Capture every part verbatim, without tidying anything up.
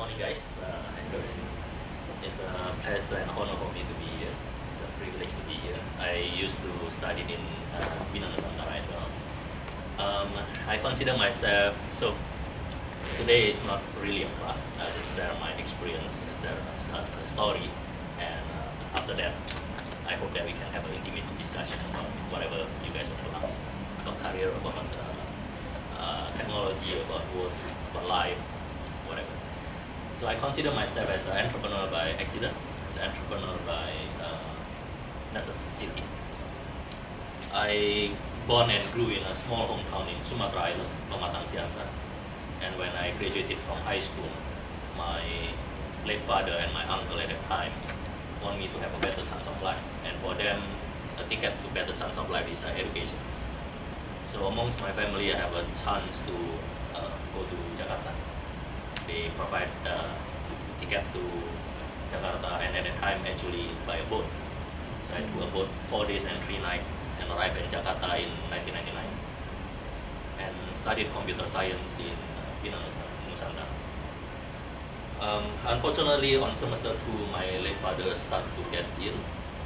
morning, guys. Uh, and girls. It's a pleasure and honor for me to be here. It's a privilege to be here. I used to study in uh, Binus as well. Um, I consider myself, so today is not really a class. I just share my experience, share a, a story, and uh, after that, I hope that we can have an intimate discussion about whatever you guys want to ask, about career, about uh, uh, technology, about work, about life, whatever. So I consider myself as an entrepreneur by accident, as an entrepreneur by uh, necessity. I born and grew in a small hometown in Sumatra Island, Pematang Siantar. And when I graduated from high school, my late father and my uncle at that time want me to have a better chance of life. And for them, a ticket to better chance of life is uh, education. So amongst my family, I have a chance to uh, go to Jakarta. They provide uh, ticket to Jakarta, and at that time actually by a boat. So I took a boat four days and three nights and arrived in Jakarta in nineteen ninety-nine and studied computer science in Binus, Nusantara. Um, unfortunately, on semester two, my late father started to get ill.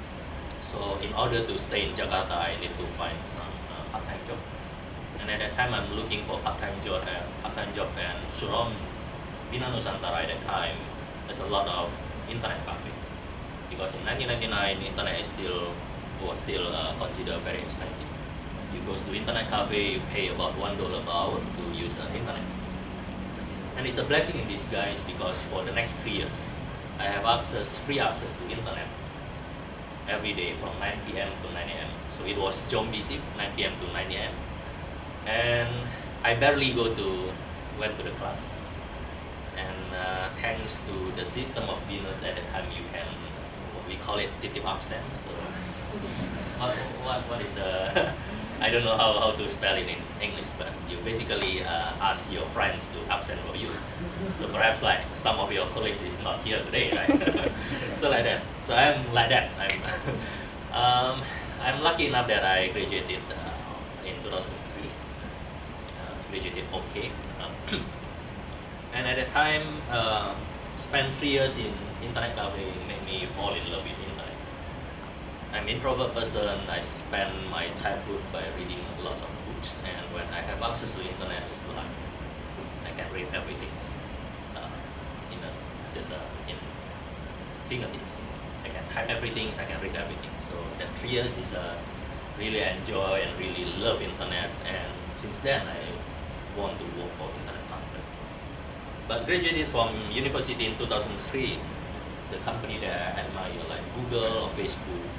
So in order to stay in Jakarta, I need to find some uh, part-time job. And at that time, I'm looking for part-time job and part-time job and surround Binus Nusantara at that time. There's a lot of internet cafe because in nineteen ninety-nine, internet is still was still uh, considered very expensive. You go to internet cafe, you pay about one dollar per hour to use uh, internet. And it's a blessing in disguise because for the next three years, I have access, free access to internet every day from nine P M to nine A M So it was zombie shift, nine P M to nine A M And I barely go to, went to the class. And uh, thanks to the system of Binus at the time, you can, what we call it, titip absen. So what, what, what is the, I don't know how, how to spell it in English, but you basically uh, ask your friends to absent for you. So perhaps like some of your colleagues is not here today, right? So like that. So I'm like that. I'm, um, I'm lucky enough that I graduated uh, in two thousand three. Uh, graduated okay. Um, and at that time, uh, spent three years in internet cafe, made me fall in love with internet. I'm an introvert person. I spend my childhood by reading lots of books, and when I have access to internet, it's like I can read everything uh, in a, just uh, in fingertips. I can type everything, I can read everything. So that three years is uh, really enjoy and really love internet, and since then I want to work for internet company. But graduated from university in two thousand three, the company that I admire like Google or Facebook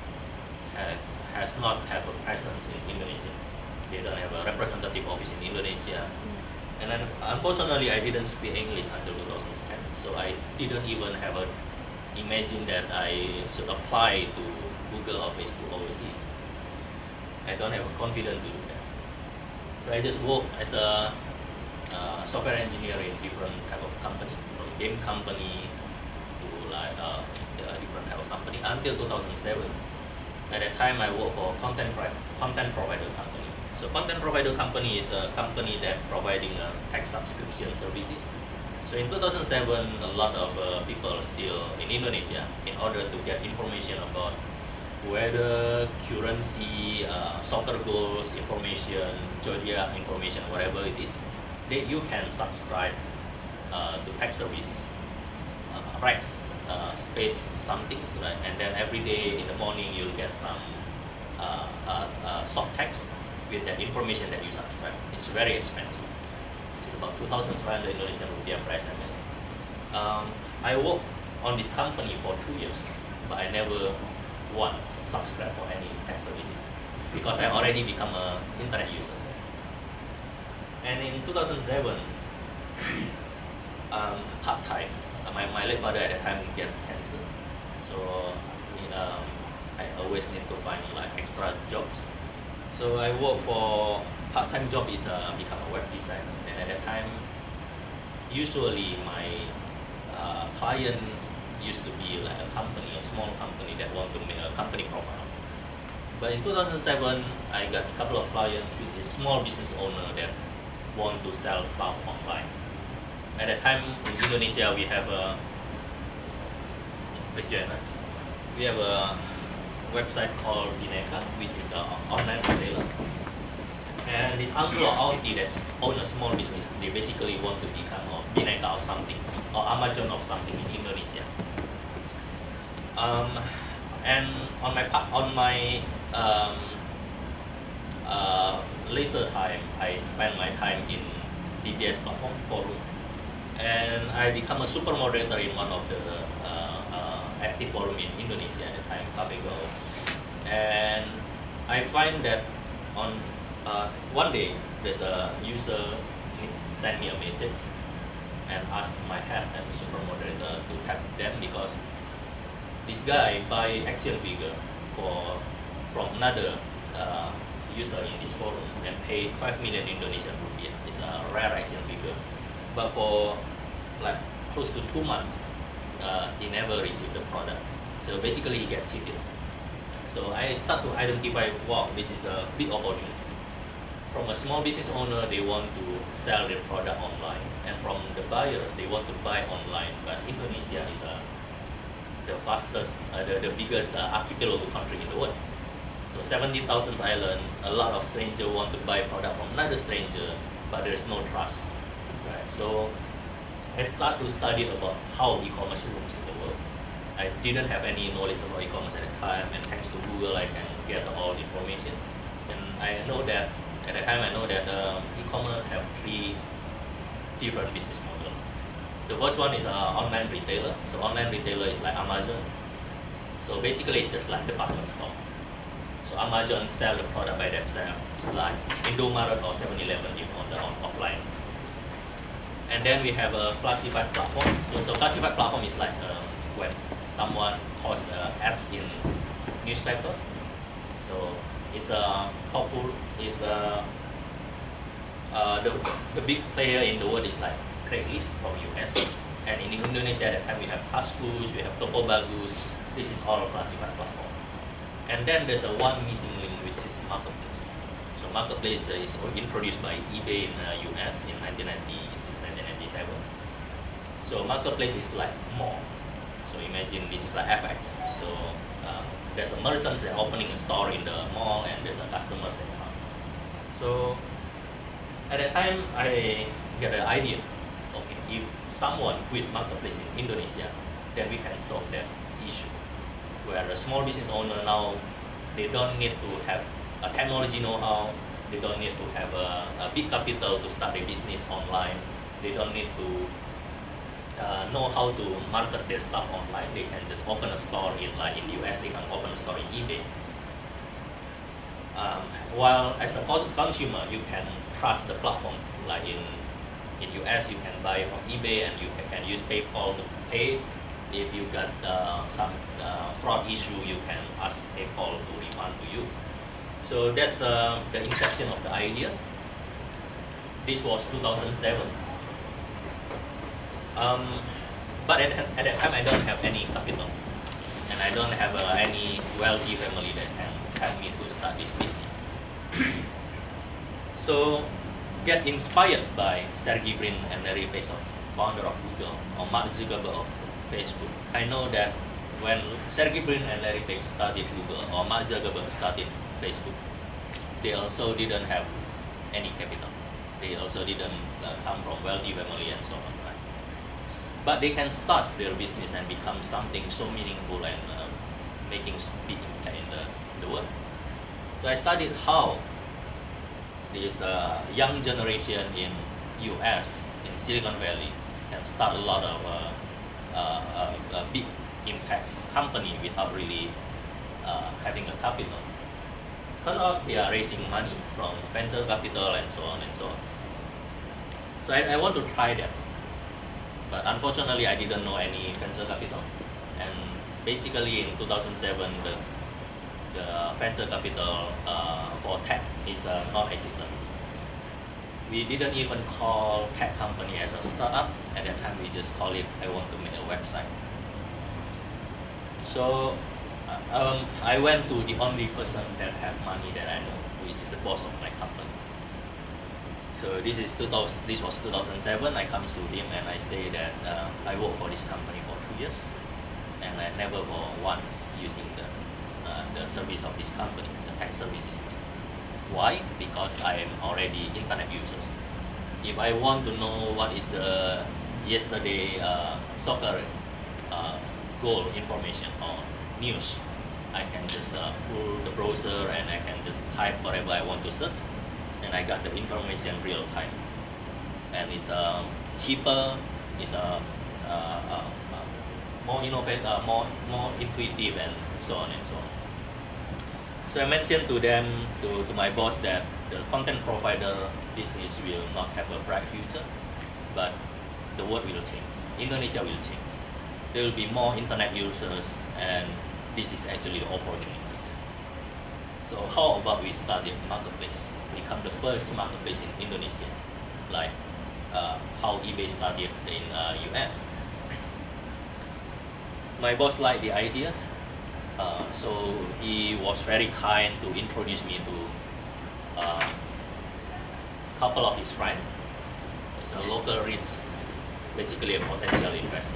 have, has not have a presence in Indonesia. They don't have a representative office in Indonesia. Mm. And then, unfortunately, I didn't speak English until two thousand ten. So I didn't even have a imagine that I should apply to Google or Facebook overseas. I don't have a confidence to do that. So I just work as a uh, software engineer in different type of company, from game company to like uh, different type of company until two thousand seven. At that time, I worked for content content provider company. So content provider company is a company that providing uh, text subscription services. So in two thousand seven, a lot of uh, people still in Indonesia, in order to get information about weather, currency, uh, soccer goals information, zodiac information, whatever it is, they, you can subscribe uh, to text services, uh, Rex. Uh, space some things, right? And then every day in the morning you'll get some uh, uh, uh, soft text with that information that you subscribe. It's very expensive. It's about two thousand five hundred Indonesian rupiah per S M S. Um, I worked on this company for two years, but I never once subscribed for any text services because I already become an internet user. And in two thousand seven, um, part-time. My, my late father at that time get cancer, so um, I always need to find like extra jobs. So I work for part-time job is uh, become a web designer, and at that time, usually my uh, client used to be like a company, a small company that want to make a company profile. But in two thousand seven, I got a couple of clients with a small business owner that want to sell stuff online. at that time in Indonesia we have a, please join us, we have a website called Bineka, which is an online retailer. And this uncle or auntie that own a small business, they basically want to become a Bineka of something, or Amazon of something in Indonesia. Um, and on my on my um, uh, leisure time, I spend my time in D B S platform forum, and I become a super moderator in one of the uh, uh, active forum in Indonesia at the time, Cafe Go. And I find that on uh, one day there's a user send me a message and ask my help as a super moderator to help them, because this guy buy action figure for from another uh, user in this forum and paid five million Indonesian rupiah. It's a rare action figure, but for like close to two months, uh, he never received the product. So basically, he get cheated. So I start to identify, wow, this is a big opportunity. From a small business owner, they want to sell their product online, and from the buyers, they want to buy online. But Indonesia is a the fastest, uh, the, the biggest uh, archipelago country in the world. So seventy thousand island, a lot of strangers want to buy product from another stranger, but there's no trust. Right? So I start to study about how e-commerce works in the world. I didn't have any knowledge about e-commerce at the time, and thanks to Google, I can get all the information. And I know that, at the time I know that um, e-commerce have three different business models. The first one is an uh, online retailer. So online retailer is like Amazon. So basically it's just like department store. So Amazon sell the product by themselves. It's like Indomaret or seven eleven if on the on, offline. And then we have a classified platform. So classified platform is like uh, when someone posts uh, ads in newspaper. So it's a popular, it's a uh, the the big player in the world is like Craigslist from U S, and in Indonesia at that time we have Kaskus, we have Tokopedia. This is all classified platform. And then there's a one missing link, which is marketplace. So marketplace uh, is introduced by eBay in uh, U S in nineteen ninety-six, nineteen ninety-seven. So marketplace is like mall. So imagine this is like F X. So uh, there's a merchant that opening a store in the mall, and there's a customers that come. So at that time I get an idea. Okay, if someone quit marketplace in Indonesia, then we can solve that issue. Where a small business owner now, they don't need to have a technology know-how, they don't need to have a, a big capital to start a business online, they don't need to uh, know how to market their stuff online. They can just open a store in like in U S, they can open a store in eBay. Um, while as a consumer, you can trust the platform. Like in in U S, you can buy from eBay and you can use PayPal to pay. If you got uh, some uh, fraud issue, you can ask PayPal to refund to you. So that's uh, the inception of the idea. This was two thousand seven. Um, but at, at that time, I don't have any capital, and I don't have uh, any wealthy family that can help me to start this business. So, get inspired by Sergey Brin and Larry Page, founder of Google, or Mark Zuckerberg of Facebook. I know that when Sergey Brin and Larry Page started Google, or Mark Zuckerberg started Facebook, they also didn't have any capital. They also didn't uh, come from wealthy family and so on. Right? But they can start their business and become something so meaningful and uh, making big impact in the, in the world. So I studied how this uh, young generation in U S, in Silicon Valley, can start a lot of uh, uh, uh, a big impact company without really uh, having a capital. Turn out they are raising money from venture capital and so on and so on. So I, I want to try that. But unfortunately, I didn't know any venture capital. And basically in two thousand seven, the, the venture capital uh, for tech is uh, non-existent. We didn't even call tech company as a startup. At that time, we just call it, I want to make a website. So um, I went to the only person that have money that I know, which is the boss of my company. So this is two thousand. This was two thousand seven. I come to him and I say that uh, I work for this company for two years, and I never for once using the uh, the service of this company, the tech services business. Why? Because I am already internet users. If I want to know what is the yesterday uh, soccer uh, goal information or news, I can just uh, pull the browser and I can just type whatever I want to search, and I got the information real time. And it's uh, cheaper, it's uh, uh, uh, uh, more innovative, uh, more more intuitive, and so on and so on. So I mentioned to them, to, to my boss, that the content provider business will not have a bright future, but the world will change. Indonesia will change. There will be more internet users, and this is actually the opportunities. So how about we start a marketplace, become the first marketplace in Indonesia, like uh, how eBay started in uh, U S. My boss liked the idea, uh, so he was very kind to introduce me to a uh, couple of his friends. It's a local REITs, basically a potential investor.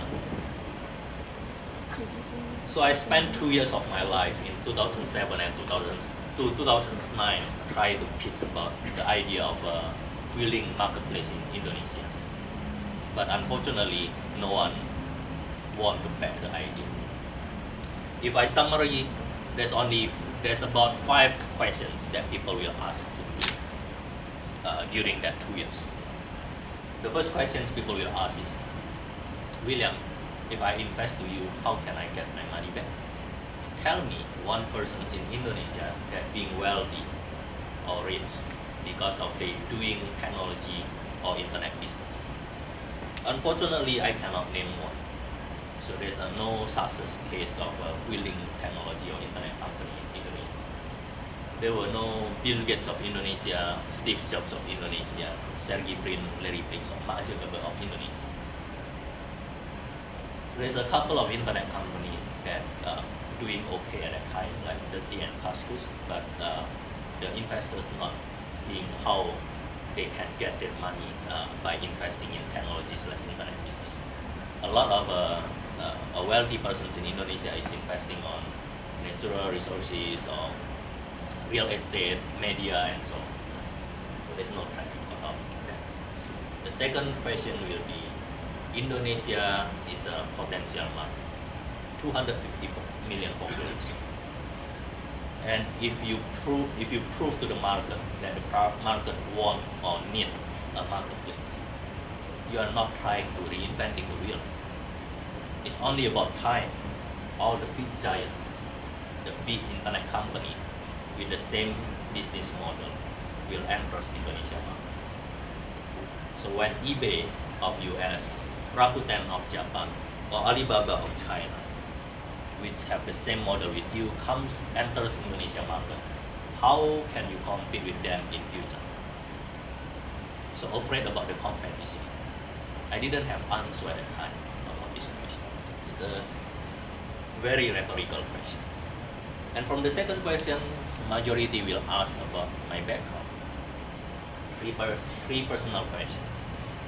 So I spent two years of my life in two thousand seven and two thousand to two thousand nine trying to pitch about the idea of a willing marketplace in Indonesia. But unfortunately, no one want to back the idea. If I summary, there's only there's about five questions that people will ask to me uh, during that two years. The first questions people will ask is, William, if I invest to you, how can I get my money back? Tell me one person in Indonesia that being wealthy or rich because of they doing technology or internet business. Unfortunately, I cannot name one. So there's a no success case of a willing technology or internet company in Indonesia. There were no Bill Gates of Indonesia, Steve Jobs of Indonesia, Sergey Brin, Larry Page, or Mark Zuckerberg of Indonesia. There's a couple of internet companies that uh, doing okay at that time, like Dirty and Kaskus, but uh, the investors not seeing how they can get their money uh, by investing in technology slash internet business. A lot of uh, uh, wealthy persons in Indonesia is investing on natural resources or real estate, media, and so on. So there's no traffic of that. The second question will be, Indonesia is a potential market, two hundred fifty million population. And if you prove, if you prove to the market that the market want or need a marketplace, you are not trying to reinventing the wheel. It's only about time. All the big giants, the big internet company with the same business model will enter Indonesia market. So when eBay of U S, Rakuten of Japan, or Alibaba of China, which have the same model with you, comes enters Indonesia market, how can you compete with them in future? So afraid about the competition. I didn't have answer at the time about these questions. It's a very rhetorical questions. And from the second question, majority will ask about my background. Three, pers three personal questions.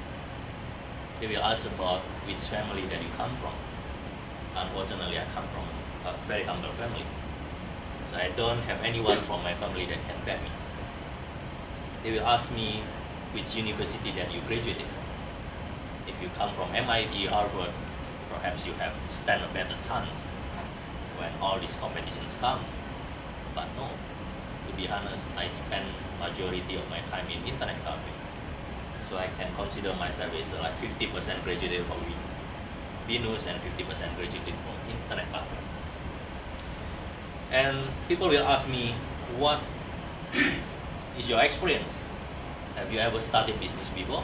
They will ask about which family that you come from. Unfortunately, I come from a very humble family. So I don't have anyone from my family that can back me. They will ask me which university that you graduated from. If you come from M I T, Harvard, perhaps you have stand a better chance when all these competitions come. But no, to be honest, I spend majority of my time in internet cafe. So I can consider myself as like fifty percent graduated from Binus and fifty percent graduated from internet cafe. And people will ask me, what is your experience? Have you ever started business before?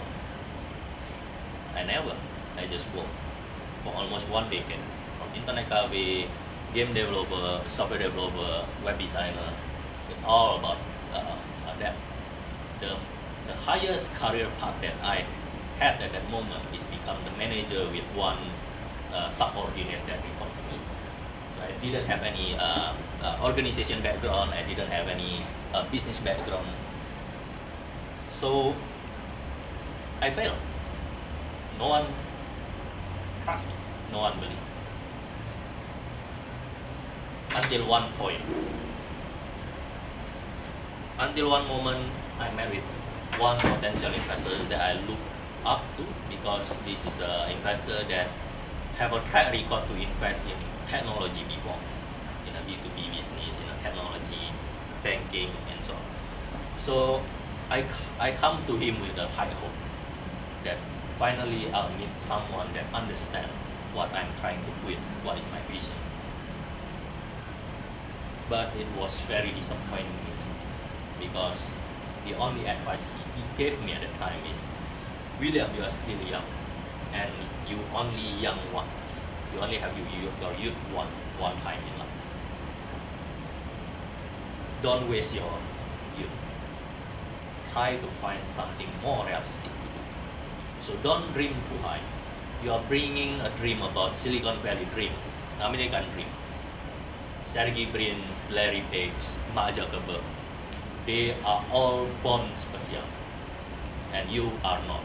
I never. I just worked for almost one decade, from internet cafe, game developer, software developer, web designer. It's all about uh, that. The, the highest career path that I had at that moment is become the manager with one uh, subordinate that report to me. So I didn't have any uh, uh, organization background. I didn't have any uh, business background. So I failed. No one trust me. No one believed. Until one point. Until one moment, I met with one potential investor that I look up to, because this is an investor that have a track record to invest in technology before, in a B two B business, in a technology, banking, and so on. So I, I come to him with a high hope that finally I'll meet someone that understands what I'm trying to build, what is my vision. But it was very disappointing because the only advice he, he gave me at the time is, William, you are still young, and you only young once. You only have your, your youth one, one time in life. Don't waste your youth. Try to find something more realistic to do. So don't dream too high. You are bringing a dream about Silicon Valley dream, American dream. Sergey Brin, Larry Page, Mark Zuckerberg, they are all born special, and you are not.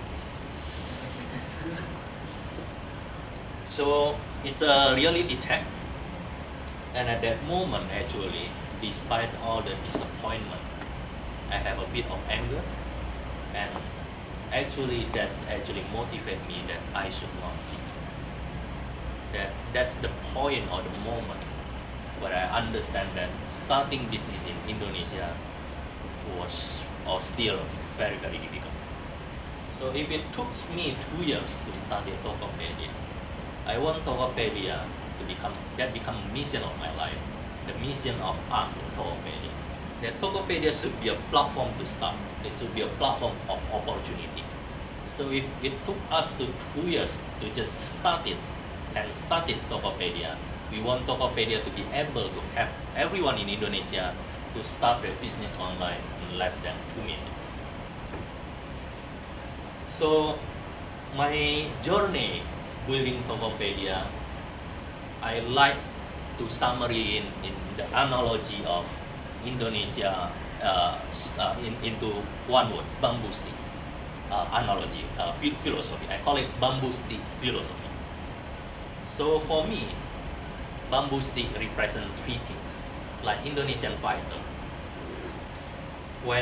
So it's a reality check, and at that moment, actually, despite all the disappointment, I have a bit of anger, and actually that's actually motivate me that I should not give. That that's the point or the moment where I understand that starting business in Indonesia was or still very very difficult. So if it took me two years to study Tokopedia, I want Tokopedia to become that become mission of my life, the mission of us in Tokopedia. That Tokopedia should be a platform to start. It should be a platform of opportunity. So if it took us to two years to just start it and started Tokopedia, we want Tokopedia to be able to help everyone in Indonesia to start their business online in less than two minutes. So my journey building Tokopedia, I like to summary in, in the analogy of Indonesia uh, uh, in, into one word, bamboo stick uh, analogy, uh, philosophy. I call it bamboo stick philosophy. So for me, bamboo stick represents three things, like Indonesian fighter. When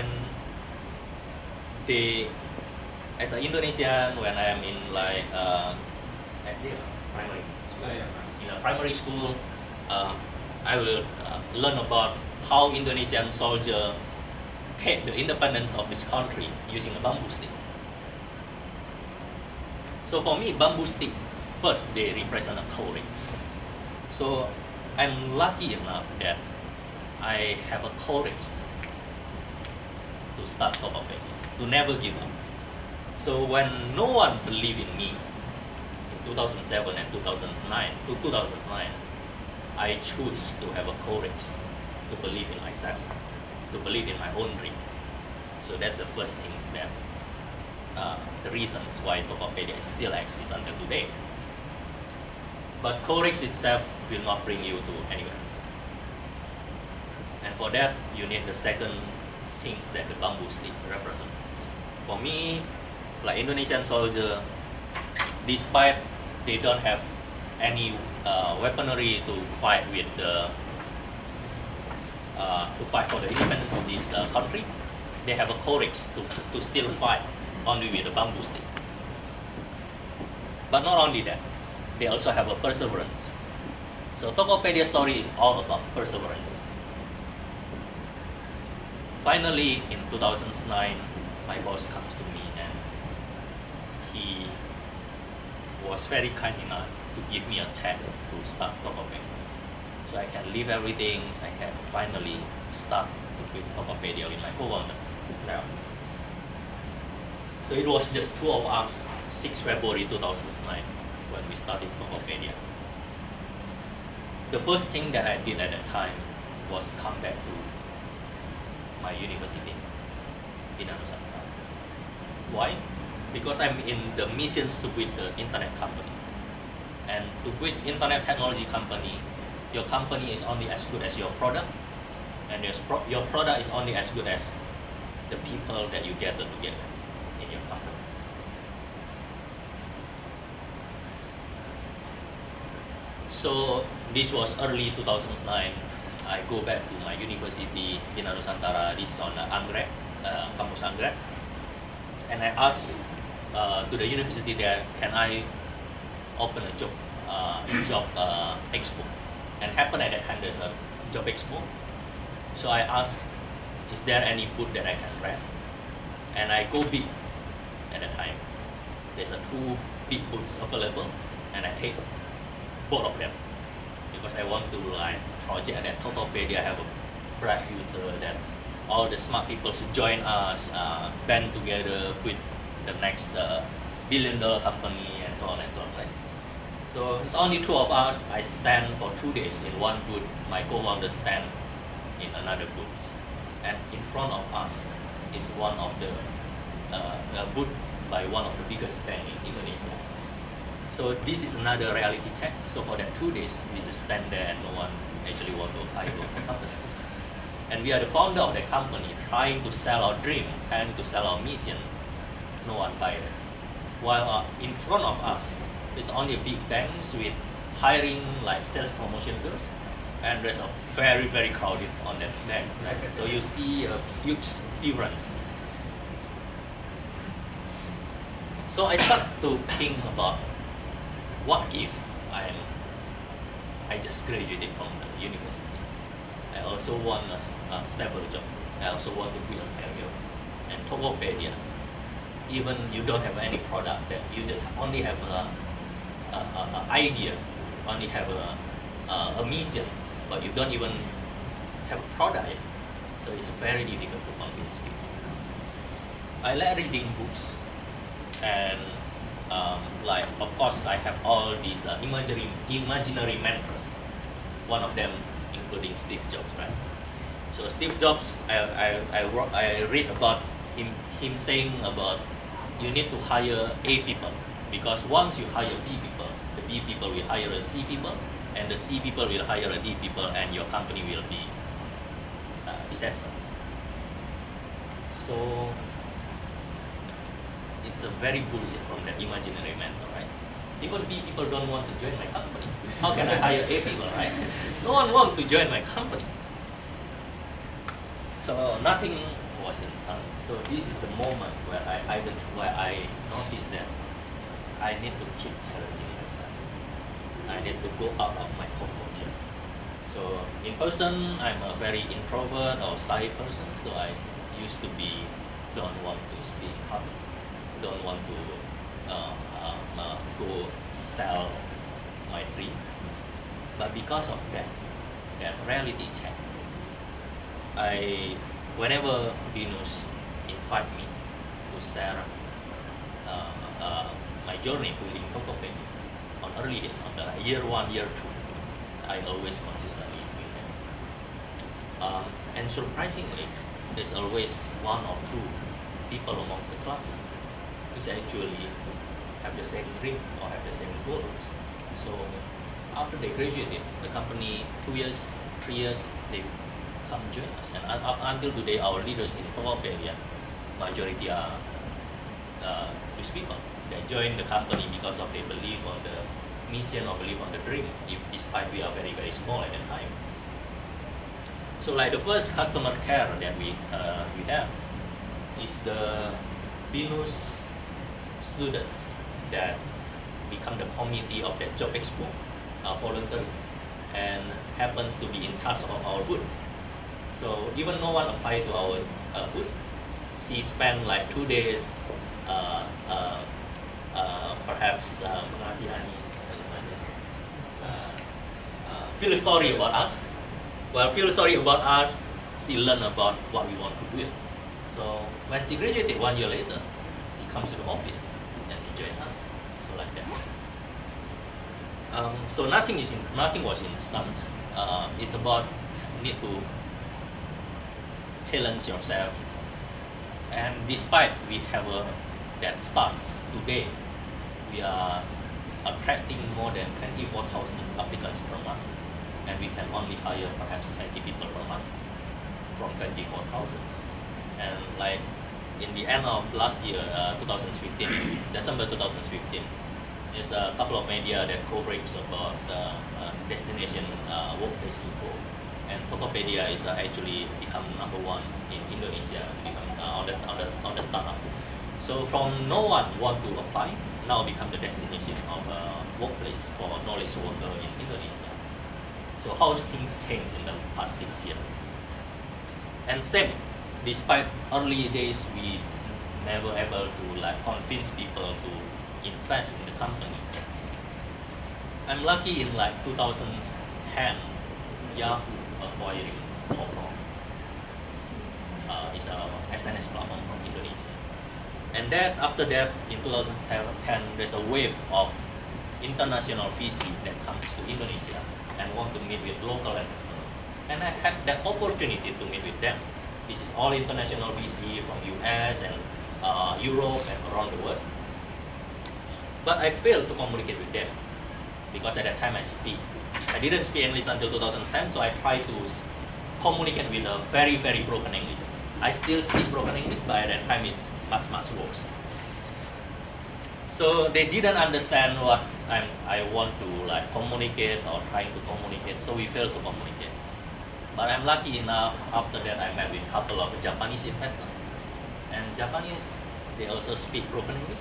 they, as an Indonesian, when I am in like uh, S D, primary, in a primary school, uh, I will uh, learn about how Indonesian soldier take the independence of this country using a bamboo stick. So for me, bamboo stick, first they represent a courage. So I'm lucky enough that I have a courage to start Tokopedia, to never give up. So when no one believed in me in two thousand seven and two thousand nine, two thousand nine, I choose to have a courage to believe in myself, to believe in my own dream. So that's the first thing that uh, the reasons why Tokopedia still exists until today. But courage itself will not bring you to anywhere. And for that, you need the second things that the bamboo stick represent. For me, like Indonesian soldier, despite they don't have any uh, weaponry to fight with the uh, to fight for the independence of this uh, country, they have a courage to, to still fight only with a bamboo stick. But not only that, they also have a perseverance. So Tokopedia story is all about perseverance. Finally, in two thousand nine, my boss comes to me and he was very kind enough to give me a check to start Tokopedia. So I can leave everything, I can finally start to build Tokopedia with my co-founder. Now, so it was just two of us, sixth February two thousand nine, when we started Tokopedia. The first thing that I did at that time was come back to my university, Binus. Why? Because I'm in the missions to build the internet company. And to build internet technology company, your company is only as good as your product, and your, pro your product is only as good as the people that you gather together in your company. So this was early two thousand nine. I go back to my university in Nusantara. This is on uh, Anggrek, uh, campus Anggrek, and I asked uh, to the university that can I open a job uh, job uh, expo, and happened at that time there's a job expo. So I asked, is there any booth that I can rent? And I go big at that time. There's a two big booths available, and I take both of them because I want to like project that Tokopedia have a bright future, that all the smart people should join us, uh, band together with the next uh, billion dollar company and so on and so on, right? So it's only two of us. I stand for two days in one booth. My co-founder stand in another booth, and in front of us is one of the uh, booth by one of the biggest bank in Indonesia. So this is another reality check. So for that two days, we just stand there and no one actually want to apply to the company. And we are the founder of the company, trying to sell our dream, trying to sell our mission. No one buy it. While uh, in front of us, there's only big banks with hiring like sales promotion girls, and there's a very very crowded on that bank. Right? So you see a huge difference. So I start to think about, what if I'm, I just graduated from the university. I also want a, a stable job. I also want to build a career. And Tokopedia, even you don't have any product, that you just only have a, a, a, a idea, only have a, a, a mission, but you don't even have a product yet. So it's very difficult to convince people. I like reading books, and um, like of course I have all these uh, imaginary imaginary mentors. One of them including Steve Jobs, right? So Steve Jobs, I I I, work, I read about him him saying about you need to hire A people, because once you hire B people, the B people will hire a C people, and the C people will hire a D people, and your company will be uh, disaster. So it's a very bullshit from that imaginary mentor, right? Even B people don't want to join my company. How can I hire A people, right? No one wants to join my company. So nothing was instant. So this is the moment where I, I where I noticed that I need to keep challenging myself. I need to go out of my comfort zone. So in person, I'm a very introvert or shy person. So I used to be, don't want to speak public, don't want to uh, um, uh, go sell my dream. But because of that, that reality check, I, whenever Binus invite me to share uh, uh, my journey building Tokopedia on early days, on the year one, year two, I always consistently with them. Um, and surprisingly, there's always one or two people amongst the class who actually have the same dream or have the same goals. So after they graduated, the company, two years, three years, they come join us. And uh, until today, our leaders in Tokopedia, majority are uh, these people. They join the company because of they believe on the mission or believe on the dream, if, despite we are very, very small at the time. So like the first customer care that we, uh, we have is the Binus students that become the committee of that job expo, uh, voluntary, and happens to be in charge of our booth. So even no one applied to our uh, booth. She spent like two days, uh, uh, uh, perhaps uh, mengasihani, uh, uh, feel sorry about us. Well, feel sorry about us, she learned about what we want to build. So when she graduated one year later, she comes to the office and she joined us. So like that. Um, so nothing is in, nothing was instant. Uh, it's about need to challenge yourself. And despite we have a that start today, we are attracting more than twenty-four thousand applicants per month, and we can only hire perhaps twenty people per month from twenty-four thousand. And like in the end of last year, uh, two thousand fifteen, December two thousand fifteen, is a couple of media that covers about uh, uh, destination uh, workplace to go. And Tokopedia is uh, actually become number one in Indonesia, become, uh, on, the, on, the, on the startup. So from no one want to apply, now become the destination of uh, workplace for knowledge worker in Indonesia. So how things changed in the past six years? And same, despite early days, we never able to like convince people to invest in the company. I'm lucky in like two thousand ten, Yahoo acquiring Tokopedia. Uh, it's a S N S platform from Indonesia. And then after that, in two thousand ten, there's a wave of international V C that comes to Indonesia and want to meet with local entrepreneurs. And I had that opportunity to meet with them. This is all international V C from U S and uh, Europe and around the world. But I failed to communicate with them because at that time I speak. I didn't speak English until two thousand ten, so I tried to communicate with a very, very broken English. I still speak broken English, but at that time it's much, much worse. So they didn't understand what I'm, I want to like communicate or trying to communicate, so we failed to communicate. But I'm lucky enough, after that I met with a couple of Japanese investors. And Japanese, they also speak broken English.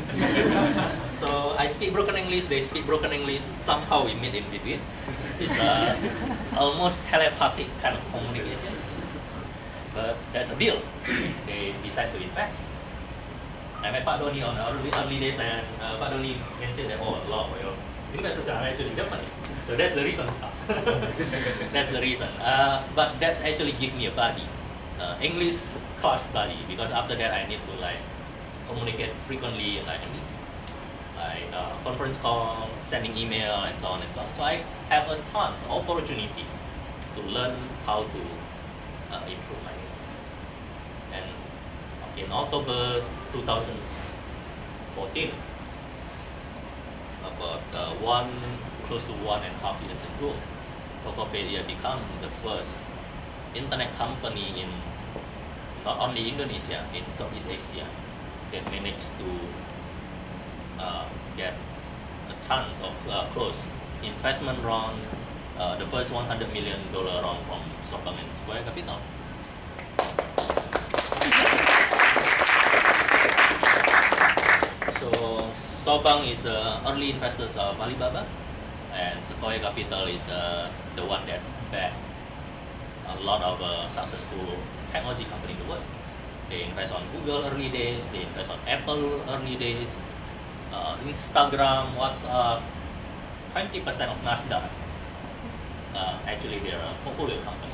So I speak broken English, they speak broken English, somehow we meet in between. It's uh, almost telepathic kind of communication. But that's a deal. They decide to invest. I met Pak Doni on early, early days, and uh, Pak Doni mentioned that, oh, a lot of your investors are actually Japanese. So that's the reason. That's the reason. Uh, but that's actually give me a buddy, uh, English class buddy, because after that I need to like communicate frequently in like English, like uh, conference call, sending email, and so on and so on. So I have a chance, opportunity to learn how to uh, improve my English. And in October two thousand fourteen, about uh, one, close to one and a half years ago, Tokopedia became the first internet company in not only Indonesia, in Southeast Asia, that managed to uh, get a chance of uh, close investment round, uh, the first one hundred million dollar round from SoftBank and Sequoia Capital. So SoftBank is uh, early investors of Alibaba, and Sequoia Capital is uh, the one that backed a lot of uh, successful technology company in the world. They invest on Google early days, they invest on Apple early days, uh, Instagram, WhatsApp, twenty percent of Nasdaq. Uh, actually, they're a portfolio company.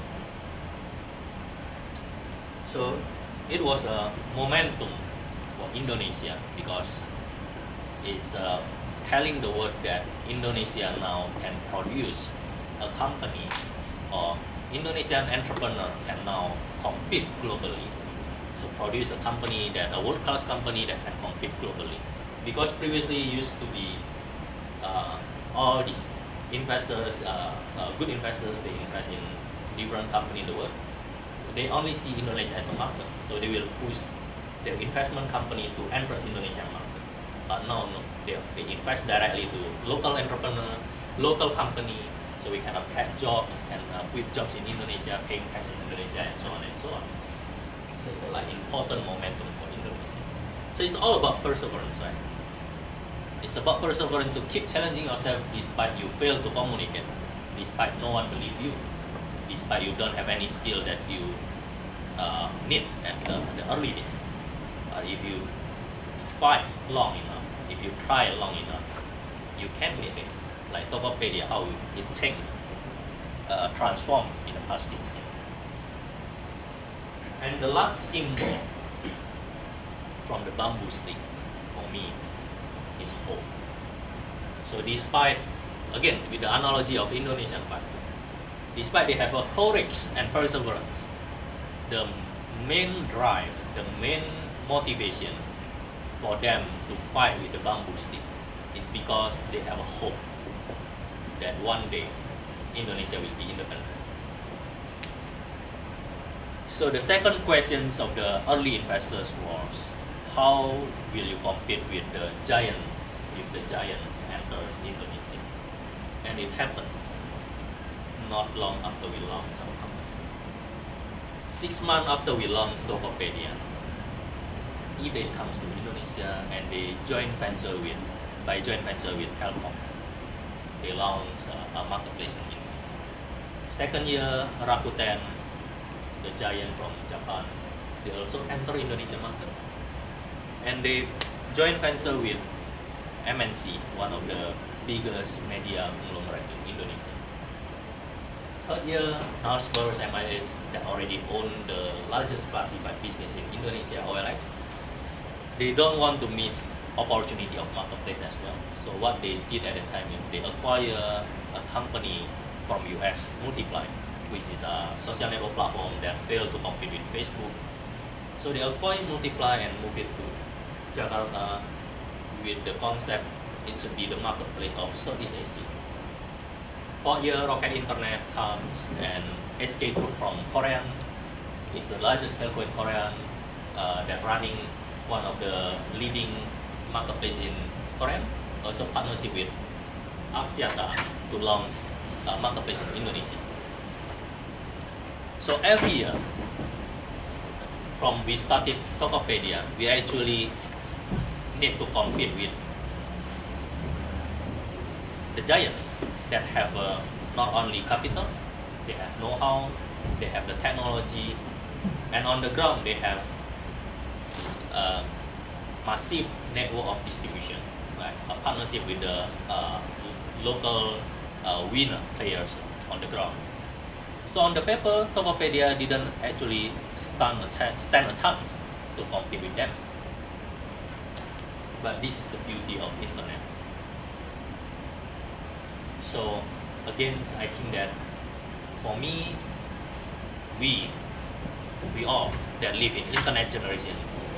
So it was a momentum for Indonesia because it's uh, telling the world that Indonesia now can produce a company, or Indonesian entrepreneur can now compete globally. So produce a company that, a world-class company that can compete globally. Because previously used to be uh, all these investors, uh, uh, good investors, they invest in different companies in the world. They only see Indonesia as a market, so they will push their investment company to enter Indonesian market. But now, no, they, they invest directly to local entrepreneur, local company, so we can attract jobs, can uh, quit jobs in Indonesia, paying tax in Indonesia, and so on and so on. So it's a like important momentum for Indonesia. So it's all about perseverance, right? It's about perseverance to keep challenging yourself despite you fail to communicate, despite no one believe you, despite you don't have any skill that you uh, need at the, the early days. But if you fight long enough, if you try long enough, you can make it. Like Tokopedia, how it changed, uh, transformed in the past six years. And the last symbol from the bamboo stick for me is hope. So despite, again, with the analogy of Indonesian factor, despite they have a courage and perseverance, the main drive, the main motivation for them to fight with the bamboo stick is because they have a hope that one day Indonesia will be independent. So the second questions of the early investors was, how will you compete with the giants if the giants enters Indonesia. And it happens not long after we launched our company. Six months after we launched Tokopedia, eBay comes to Indonesia and they joint venture with, by joint venture with Telkom, they launched uh, a marketplace in Indonesia. Second year, Rakuten, the giant from Japan, they also enter Indonesia market. And they joint venture with M N C, one of the biggest media conglomerate in Indonesia. Third year, Naspers, M I H, that already own the largest classified business in Indonesia, O L X, they don't want to miss opportunity of marketplace as well. So what they did at the time, they acquire a company from U S, Multiply, which is a social network platform that failed to compete with Facebook. So they acquired Multiply and move it to Jakarta with the concept it should be the marketplace of Southeast Asia. Fourth year, Rocket Internet comes and S K Group from Korean is the largest telco in Korean uh, that running one of the leading marketplace in Korean, also partnership with Axiata to launch a marketplace in Indonesia. So every year, from we started Tokopedia, we actually need to compete with the giants that have uh, not only capital, they have know-how, they have the technology, and on the ground they have a massive network of distribution, right? A partnership with the uh, local uh, winner players on the ground. So on the paper, Tokopedia didn't actually stand a, chance, stand a chance to compete with them. But this is the beauty of internet. So again, I think that for me, we, we all that live in internet generation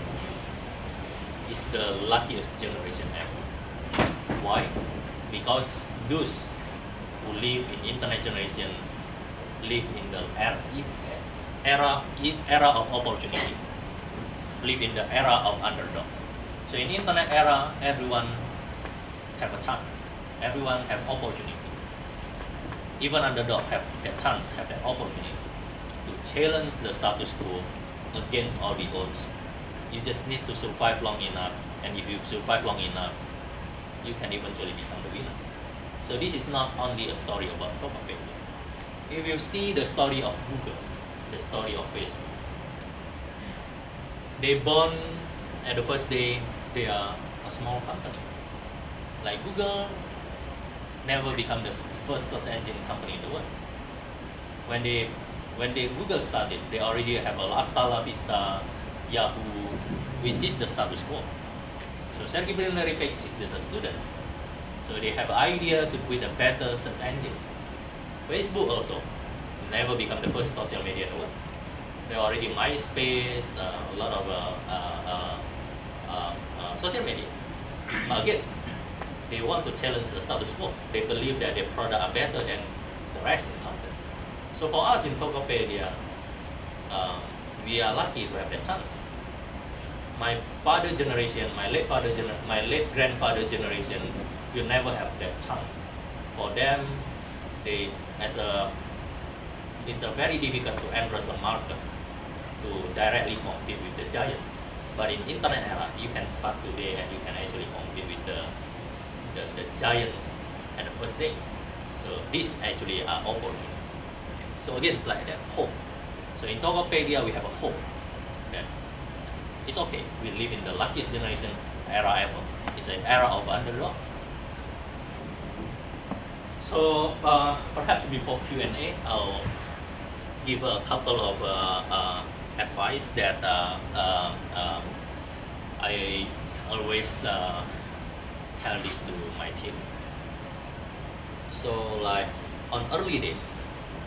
is the luckiest generation ever. Why? Because those who live in internet generation live in the era, era, era of opportunity, live in the era of underdog. So in internet era, everyone have a chance, everyone have opportunity. Even underdog have that chance, have that opportunity to challenge the status quo against all the odds. You just need to survive long enough, and if you survive long enough, you can eventually become the winner. So this is not only a story about Tokopedia. If you see the story of Google, the story of Facebook, they born at the first day, they are a small company. Like Google never become the first search engine company in the world. When they when they Google started, they already have a Hasta La Vista, Yahoo, which is the status quo. So Sergey Brin and Larry Page is just a student. So they have an idea to create a better search engine. Facebook also never become the first social media in the world. They already MySpace, uh, a lot of uh, uh, uh, uh, social media. But again, they want to challenge the status quo. They believe that their products are better than the rest in the market. So for us in Tokopedia, uh, we are lucky to have that chance. My father generation, my late father, gener my late grandfather generation will never have that chance. For them, they as a it's a very difficult to embrace the market to directly compete with the giants. But in internet era, you can start today and you can actually compete with the the, the giants at the first day. So this actually are opportunity. So again, it's like that hope. So in Tokopedia, we have a hope that it's okay. We live in the luckiest generation era ever. It's an era of underdog. So uh, perhaps before Q and A, I'll give a couple of uh, uh, advice that uh, uh, uh, I always uh, tell this to my team. So like on early days,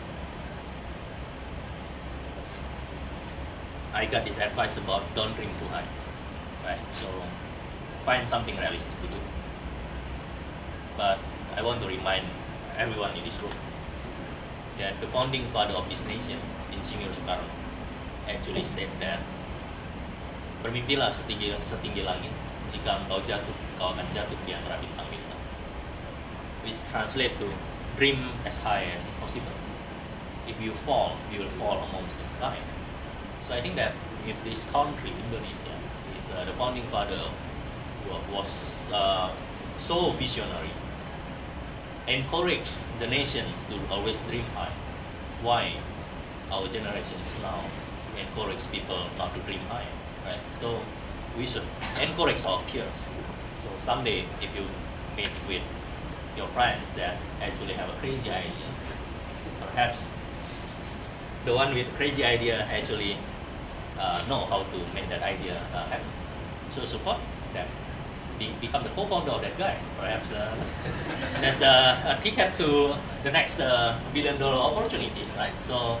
I got this advice about don't dream too high, right? So find something realistic to do. But I want to remind everyone in this room that the founding father of this nation, Insinyur Soekarno, actually said that bermimpilah setinggi setinggi langit, jika engkau jatuh, kau akan jatuh di antara bintang-bintang. Which translate to dream as high as possible. If you fall, you will fall amongst the sky. So I think that if this country, Indonesia, is uh, the founding father was uh, so visionary, encourage the nations to always dream high. Why our generations now encourage people not to dream high, right? So we should encourage our peers. So someday, if you meet with your friends that actually have a crazy idea, perhaps the one with crazy idea actually uh, know how to make that idea uh, happen. So support them. Be, become the co-founder of that guy. Perhaps uh, that's the a ticket to the next uh, billion dollar opportunities, right? So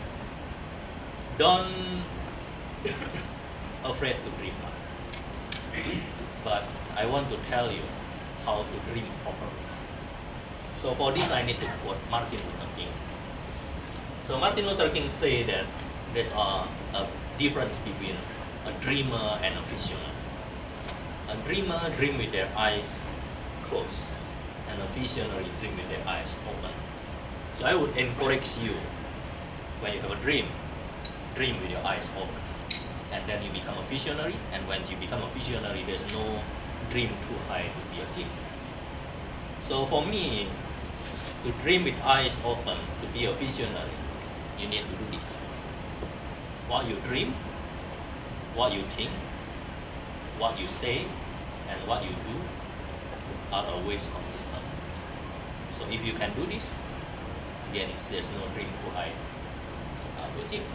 don't afraid to dream. But I want to tell you how to dream properly. So for this I need to quote Martin Luther King. So Martin Luther King said that there's a, a difference between a dreamer and a visionary. A dreamer dream with their eyes closed, and a visionary dream with their eyes open. So I would encourage you, when you have a dream, dream with your eyes open. And then you become a visionary, and when you become a visionary, there's no dream too high to be achieved. So for me, to dream with eyes open, to be a visionary, you need to do this. What you dream, what you think, what you say, and what you do are always consistent. So if you can do this, then there's no dream too high uh, to achieve.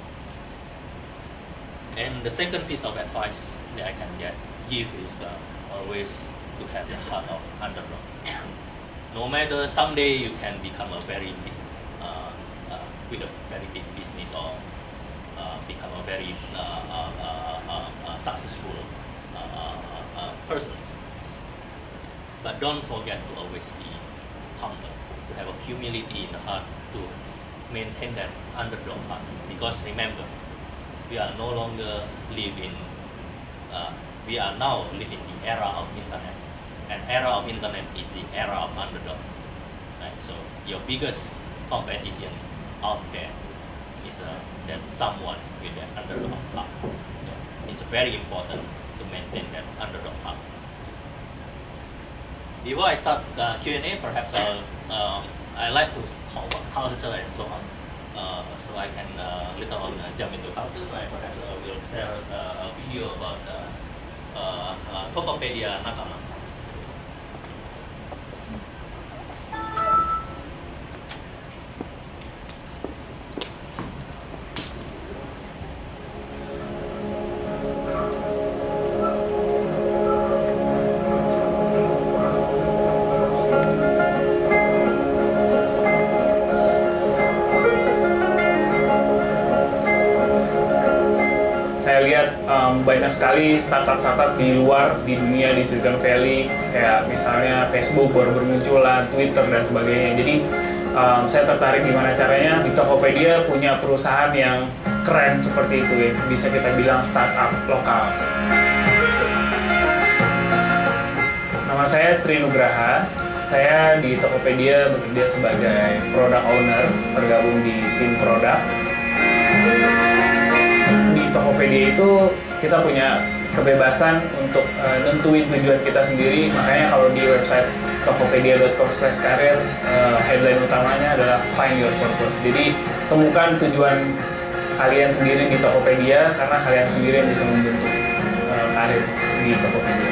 And the second piece of advice that I can get, give is uh, always to have the heart of underdog. No matter someday you can become a very big, uh, uh, with a very big business, or uh, become a very uh, uh, uh, uh, uh, successful uh, uh, uh, persons. But don't forget to always be humble, to have a humility in the heart, to maintain that underdog heart. Because remember, we are no longer live in, uh, we are now living the era of internet. And era of internet is the era of underdog. Right? So your biggest competition out there is uh, that someone with that underdog heart. So it's very important to maintain that underdog heart. Before I start uh, Q and A, perhaps I'll, um, I like to talk about culture and so on. Uh, so I can uh, later on uh, jump into culture. So I perhaps uh, will share uh, a video about uh, uh, uh, Tokopedia Nakama. Banyak sekali startup-startup di luar, di dunia, di Silicon Valley, kayak misalnya Facebook baru bermunculan, Twitter dan sebagainya. Jadi um, saya tertarik gimana caranya di Tokopedia punya perusahaan yang keren seperti itu ya, bisa kita bilang startup lokal. Nama saya Tri Nugraha, saya di Tokopedia bekerja sebagai product owner, tergabung di tim product. Di Tokopedia itu kita punya kebebasan untuk uh, nentuin tujuan kita sendiri. Makanya kalau di website tokopedia dot com slash career, uh, headline utamanya adalah find your purpose. Jadi temukan tujuan kalian sendiri di Tokopedia, karena kalian sendiri yang bisa membentuk uh, karir di Tokopedia.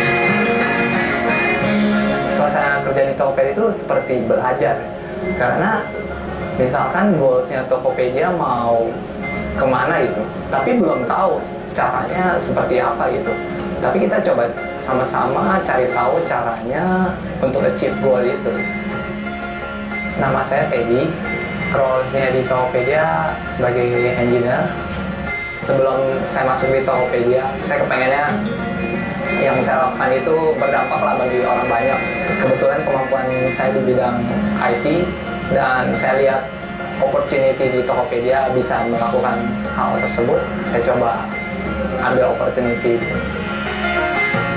Suasana kerja di Tokopedia itu seperti belajar, karena misalkan goalsnya Tokopedia mau kemana itu, tapi belum tahu caranya seperti apa gitu. Tapi kita coba sama-sama cari tahu caranya untuk achieve goal itu. Nama saya Teddy, roles-nya di Tokopedia sebagai engineer. Sebelum saya masuk di Tokopedia, saya kepengennya yang saya lakukan itu berdampak lah bagi orang banyak. Kebetulan kemampuan saya di bidang I T, dan saya lihat opportunity di Tokopedia bisa melakukan hal tersebut. Saya coba ambil opportunity itu.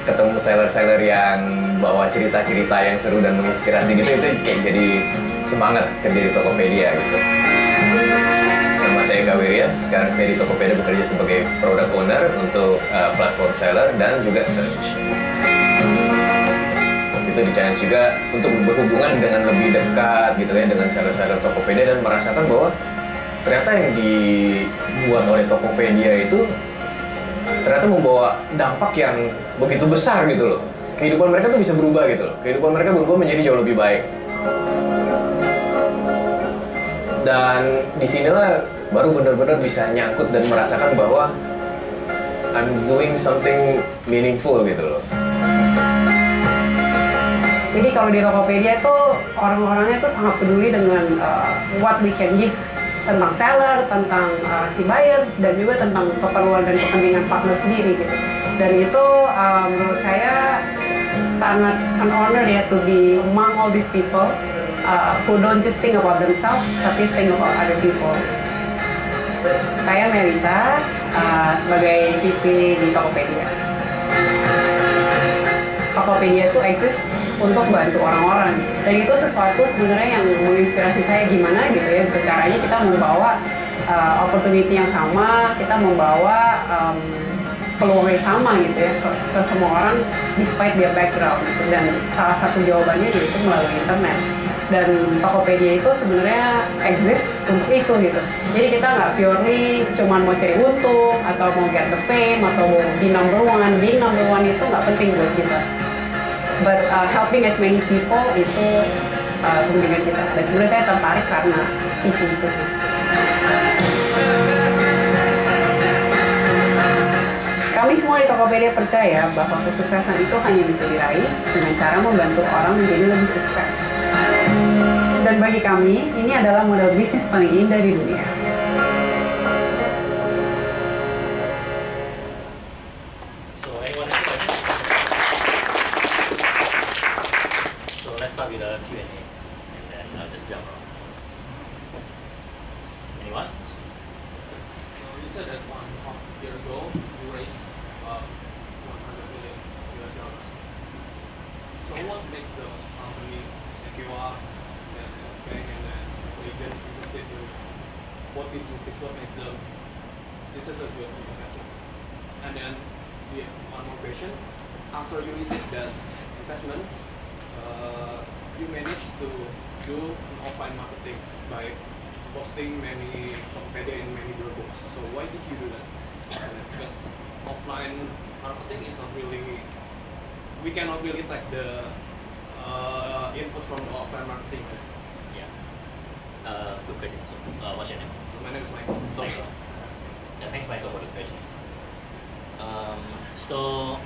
ketemu seller-seller yang bawa cerita-cerita yang seru dan menginspirasi gitu, itu kayak jadi semangat kerja di Tokopedia gitu. Nama saya Kawiria, sekarang saya di Tokopedia bekerja sebagai product owner untuk uh, platform seller dan juga search. Waktu itu di-challenge juga untuk berhubungan dengan lebih dekat gitu ya dengan seller-seller Tokopedia dan merasakan bahwa ternyata yang dibuat oleh Tokopedia itu ternyata membawa dampak yang begitu besar gitu loh. Kehidupan mereka tuh bisa berubah gitu loh. Kehidupan mereka berubah menjadi jauh lebih baik. Dan disinilah baru benar-benar bisa nyangkut dan merasakan bahwa I'm doing something meaningful gitu loh. Jadi kalau di Tokopedia tuh orang-orangnya tuh sangat peduli dengan uh, what we can give tentang seller, tentang uh, si buyer, dan juga tentang keperluan dan kepentingan partner sendiri gitu. Dan itu um, menurut saya sangat an honor ya to be among all these people uh, who don't just think about themselves, tapi think about other people. Saya Melisa, uh, sebagai V P di Tokopedia. Tokopedia itu eksis untuk bantu orang-orang, dan itu sesuatu sebenarnya yang menginspirasi saya gimana gitu ya, caranya kita membawa uh, opportunity yang sama, kita membawa um, peluang yang sama gitu ya ke, ke semua orang despite their background gitu. Dan salah satu jawabannya yaitu melalui internet, dan Tokopedia itu sebenarnya exist untuk itu gitu. Jadi kita nggak purely cuman mau cari untung atau mau get the fame atau mau be number one. Being number one itu nggak penting buat kita, but uh, helping as many people itu uh, kepentingan kita. Dan sebenarnya saya tertarik karena isi itu sih. Kami semua di Tokopedia percaya bahwa kesuksesan itu hanya bisa diraih dengan cara membantu orang menjadi lebih sukses. Dan bagi kami, ini adalah model bisnis paling indah di dunia. Let's start with a Q and A, and then I'll just jump around. Anyone? So you said that one half year ago you raised uh, one hundred million U S dollars. So what makes those company secure and SoftBank and then Legend interested to what did you fix? What makes them this is a good investment? And then we have one more question. After you receive that investment, Uh, you managed to do an offline marketing by posting many Tokopedia in many billboards. So why did you do that? Uh, because offline marketing is not really, we cannot really take the uh, input from the offline marketing. Yeah. Uh, good question. So, uh, what's your name? So my name is Michael. So, Michael. Yeah, thanks, Michael, for the questions. Um, so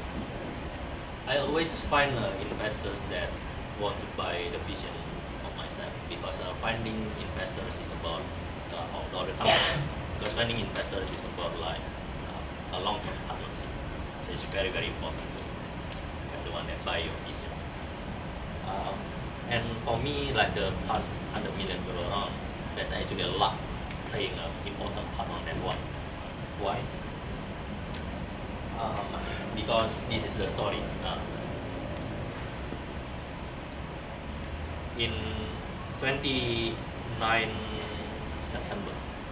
I always find uh, investors that want to buy the vision of myself, because uh, finding investors is about uh, outdoor company. Because finding investors is about like uh, a long-term partnership. So it's very very important to have the one that buy your vision. Um, and for me, like the past hundred million dollar round, there's actually a lot playing an important part on that one. Why? Um, because this is the story. Uh, in twenty-ninth September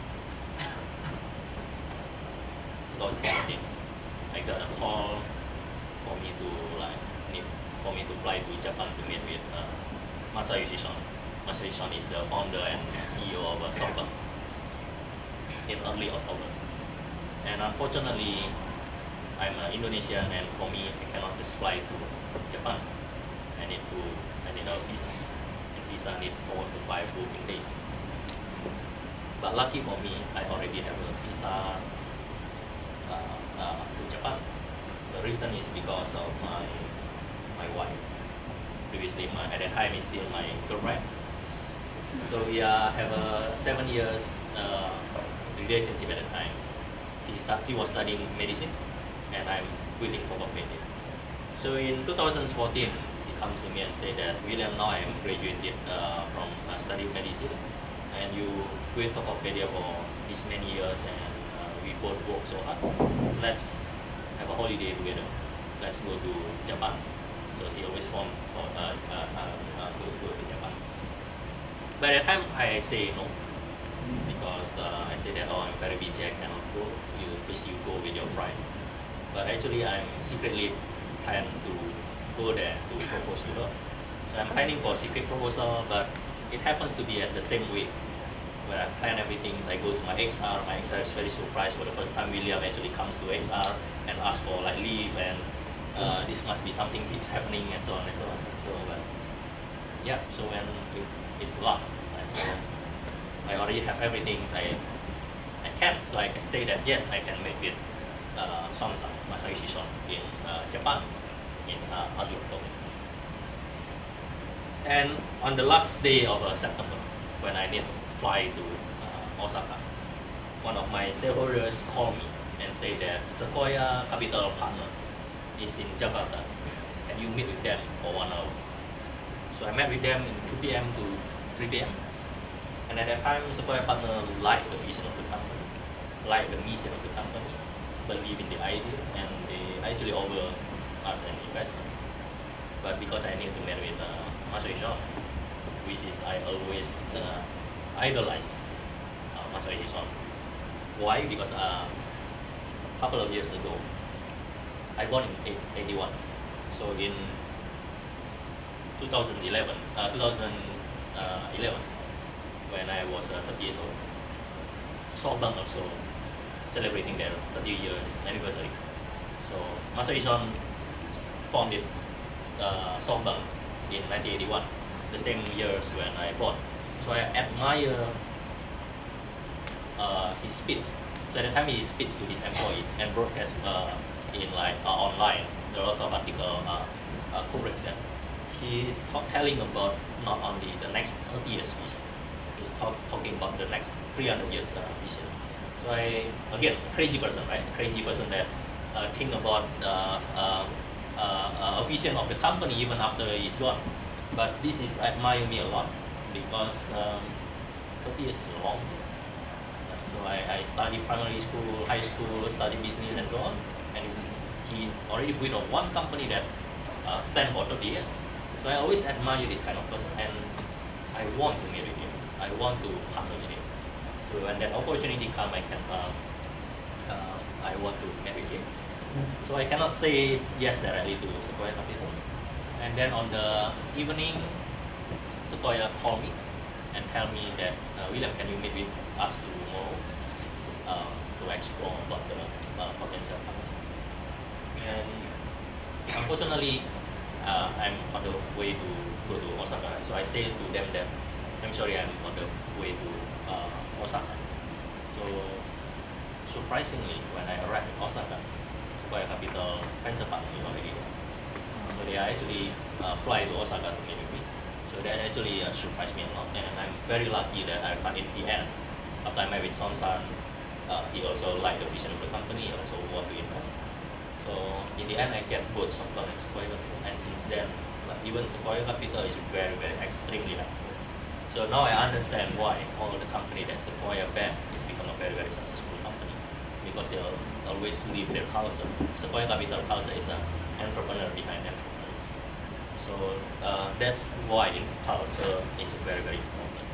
twenty seventeen, I got a call for me to like need, for me to fly to Japan to meet with uh, Masayoshi Son. Masayoshi Son is the founder and C E O of uh, SoftBank in early October. And unfortunately, I'm uh, Indonesian, and for me, I cannot just fly to Japan. I need to, I need a visa. And visa need four to five working days. But lucky for me, I already have a visa uh, uh, to Japan. The reason is because of my my wife. Previously, my at that time is still my girlfriend. So we uh, have a seven years uh, relationship at that time. She start, she was studying medicine, and I'm quitting Tokopedia. So in two thousand fourteen, she comes to me and say that, William, now I'm graduated uh, from uh, studying medicine, and you quit Tokopedia for this many years, and uh, we both work so hard. Let's have a holiday together. let's go to Japan. So she always form for uh, uh, uh, uh, go, go to Japan. By the time I say no, because uh, I say that, oh, I'm very busy, I cannot go. You please you go with your friend. But actually, I'm secretly plan to go there to propose to her. So I'm planning for a secret proposal, but it happens to be at the same week where I plan everything. So I go to my X R. My X R is very surprised for the first time. William actually comes to X R and asks for like leave, and uh, this must be something big happening, and so on and so on. So uh, yeah, so when it, it's luck, right? So I already have everything. So I I can, so I can say that yes, I can make it. Uh, Son-san, Masayoshi Son in uh, Japan, in uh, Auditorium. And on the last day of uh, September, when I need to fly to uh, Osaka, one of my shareholders called me and say that Sequoia Capital Partner is in Jakarta. Can you meet with them for one hour? So I met with them in two P M to three P M And at that time, Sequoia Partner liked the vision of the company, liked the mission of the company, believe in the idea, and they actually offer us an investment. But because I need to meet with uh, Masayoshi Son, which is I always uh, idolize uh, Masayoshi Son. Why? Because a uh, couple of years ago, I born in eighty-one. So in two thousand eleven, uh, two thousand eleven, when I was uh, thirty years old, SoftBank also celebrating their thirty years anniversary. So Masayoshi Son formed it, uh, SoftBank in nineteen eighty-one, the same years when I born. So I admire uh, his speech. So at the time he speaks to his employee and broadcast uh, in like uh, online. There are lots of article uh, uh, coverage there. He is talk, telling about not only the next thirty years vision. He's talk, talking about the next three hundred years uh, vision. So I, again, crazy person, right? Crazy person that uh, think about uh, uh, uh, a vision of the company even after he's gone. But this is admire me a lot because um, thirty years is long. So I, I studied primary school, high school, studied business and so on. And it's, he already built up one company that uh, stand for thirty years. So I always admire this kind of person, and I want to meet with him. I want to partner with him. So when that opportunity comes, I can, uh, uh, I want to meet with him. So I cannot say yes directly to Sequoia Capital. And then on the evening, Sequoia called me and tell me that, uh, William, can you meet with us tomorrow uh, to explore about the uh, potential partners? And unfortunately, uh, I'm on the way to go to Osaka. So I say to them that, I'm sorry, I'm on the way to uh, Osaka. So surprisingly, when I arrived in Osaka, Sequoia Capital venture partner is already there. So they are actually uh, fly to Osaka to meet with me. So that actually uh, surprised me a lot, and I'm very lucky that I found in the end, after I met with Son-san, uh, he also liked the vision of the company, he also want to invest. So in the end, I get both SoftBank and Sequoia Capital, and since then, like, even Sequoia Capital is very, very extremely helpful. So now I understand why all the company that Sequoia Bank is become a very, very successful company, because they always live their culture. Sequoia Capital culture is an entrepreneur behind entrepreneur. So uh, that's why in culture is very, very important.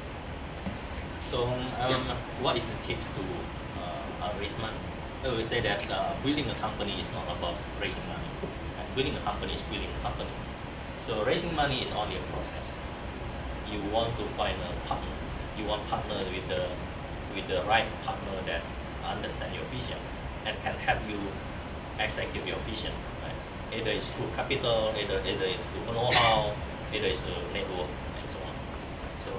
So um, what is the tips to uh, uh, raise money? I will say that uh, building a company is not about raising money. And building a company is building a company. So raising money is only a process. You want to find a partner. You want partner with the with the right partner that understand your vision and can help you execute your vision. Right? Either it's through capital, either either it's through know-how, either it's through network, and so on. So,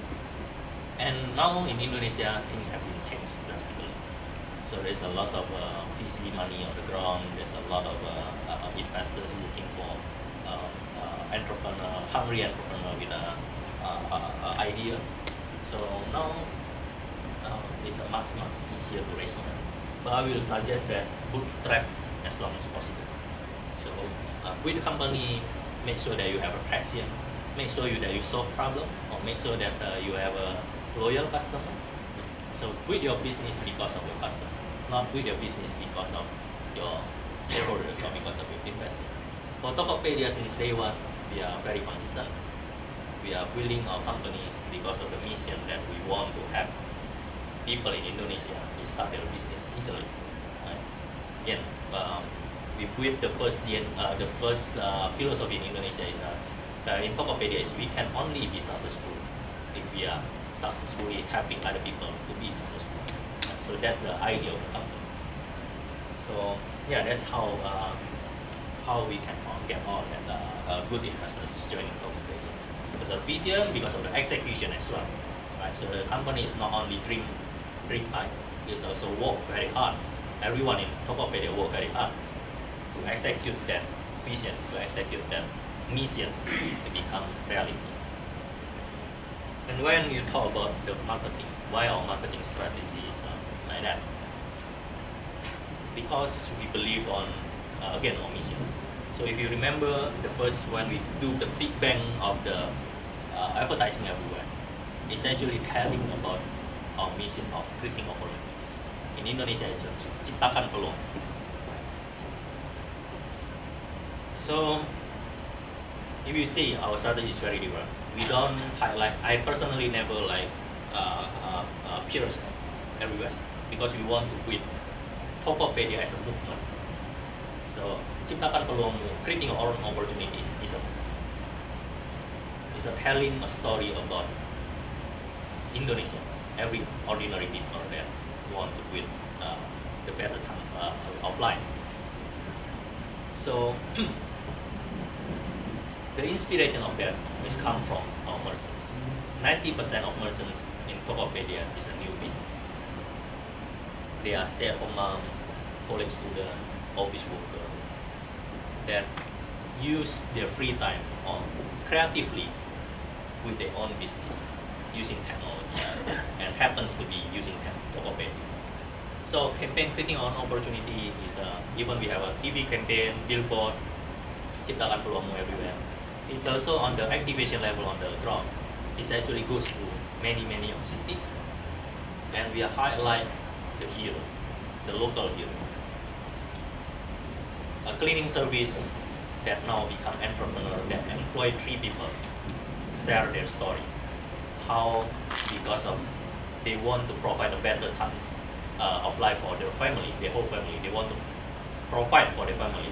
and now in Indonesia, things have been changed drastically. So there's a lot of uh, V C money on the ground. There's a lot of uh, uh, investors looking for uh, uh, entrepreneur, hungry entrepreneur with a uh, uh, idea. So now uh, it's a much much easier to raise money. But I will suggest that bootstrap as long as possible. So uh, with the company, make sure that you have a passion, make sure you, that you solve problem, or make sure that uh, you have a loyal customer. So quit your business because of your customer, not quit your business because of your shareholders or because of investors. For Tokopedia, since day one, we are very consistent. We are building our company because of the mission that we want to have people in Indonesia to start their business easily. Right? Again, um, we built the first uh, the first uh, philosophy in Indonesia is uh, uh, in Tokopedia is we can only be successful if we are successfully helping other people to be successful. So that's the idea of the company. So yeah, that's how uh, how we can get on and uh, uh, good investors joining Tokopedia. Because of vision, because of the execution as well. Right? So the company is not only dream dream high, it's also work very hard. Everyone in Tokopedia work very hard to execute that vision, to execute that mission to become reality. And when you talk about the marketing, why our marketing strategy is uh, like that? Because we believe on, uh, again, our mission. So if you remember the first, when we do the big bang of the uh, advertising everywhere, it's actually telling about our mission of creating opportunities. In Indonesia, it's a ciptakan peluang. So if you see, our strategy is very different. We don't highlight, I personally never like uh, uh, uh, peers everywhere because we want to build Tokopedia as a movement. So ciptakan peluangmu, creating your own opportunities is a is a telling a story about Indonesia. Every ordinary people that want to build uh, the better chance uh, of life. So the inspiration of that is come from our merchants. ninety percent of merchants in Tokopedia is a new business. They are stay-at-home mom, college student, office worker that use their free time on creatively with their own business using technology and happens to be using Tokopedia. So campaign creating on opportunity is uh, even we have a T V campaign, billboard, ciptakan peluangmu everywhere. It's also on the activation level on the ground. It actually goes to many, many of cities. And we highlight the hero, the local hero. A cleaning service that now become entrepreneur that employ three people, share their story. How, because of they want to provide a better chance uh, of life for their family, their whole family. They want to provide for their family.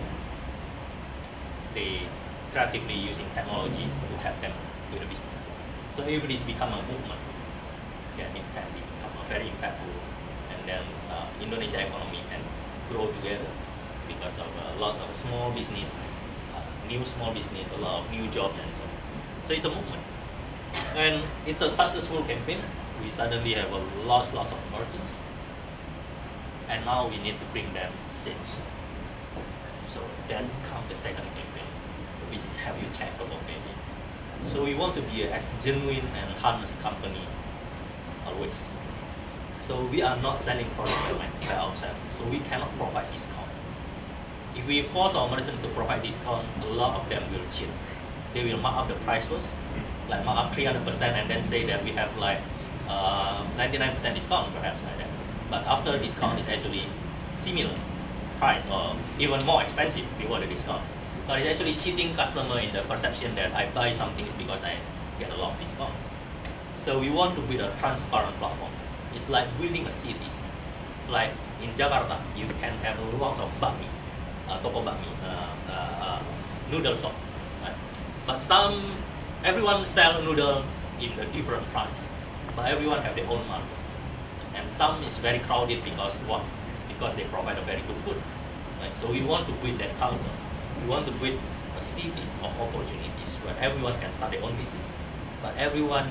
They creatively using technology to help them with the business. So if this become a movement, then it can become a very impactful, and then uh, Indonesia economy can grow together because of uh, lots of small business, uh, new small business, a lot of new jobs and so on. So it's a movement, and it's a successful campaign. We suddenly have a lots, lots of merchants, and now we need to bring them sales. So then come the second campaign, which is have you checked Tokopedia. So we want to be as genuine and honest company always. So we are not selling product by ourselves. So we cannot provide discount. If we force our merchants to provide discount, a lot of them will cheat. They will mark up the price first, like mark up three hundred percent and then say that we have like uh, ninety-nine percent discount, perhaps like that. But after discount is actually similar price or even more expensive before the discount. But it's actually cheating customer in the perception that I buy some things because I get a lot of discount. So we want to build a transparent platform. It's like building a cities. Like in Jakarta, you can have lots of bakmi, uh, toko bakmi, uh, uh, uh, noodle shop. Right? But some, everyone sell noodle in a different price. But everyone have their own market. And some is very crowded because what? Because they provide a very good food. Right? So we want to build that culture. We want to build a cities of opportunities where everyone can start their own business, but everyone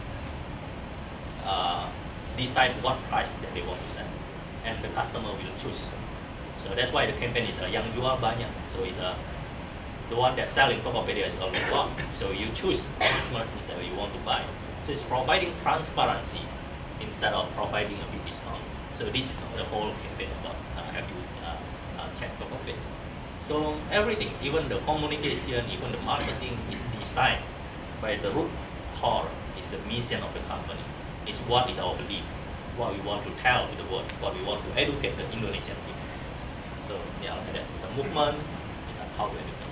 uh, decide what price that they want to sell, and the customer will choose. So that's why the campaign is a yang jual banyak. So it's a the one that's selling Tokopedia is a lot. So you choose these merchants that you want to buy. So it's providing transparency instead of providing a big discount. So this is the whole campaign about uh, have you uh, uh, checked Tokopedia. So everything, even the communication, even the marketing is designed by the root core is the mission of the company. It's what is our belief, what we want to tell to the world, what we want to educate the Indonesian people. So yeah, that is a movement. It's a how to educate.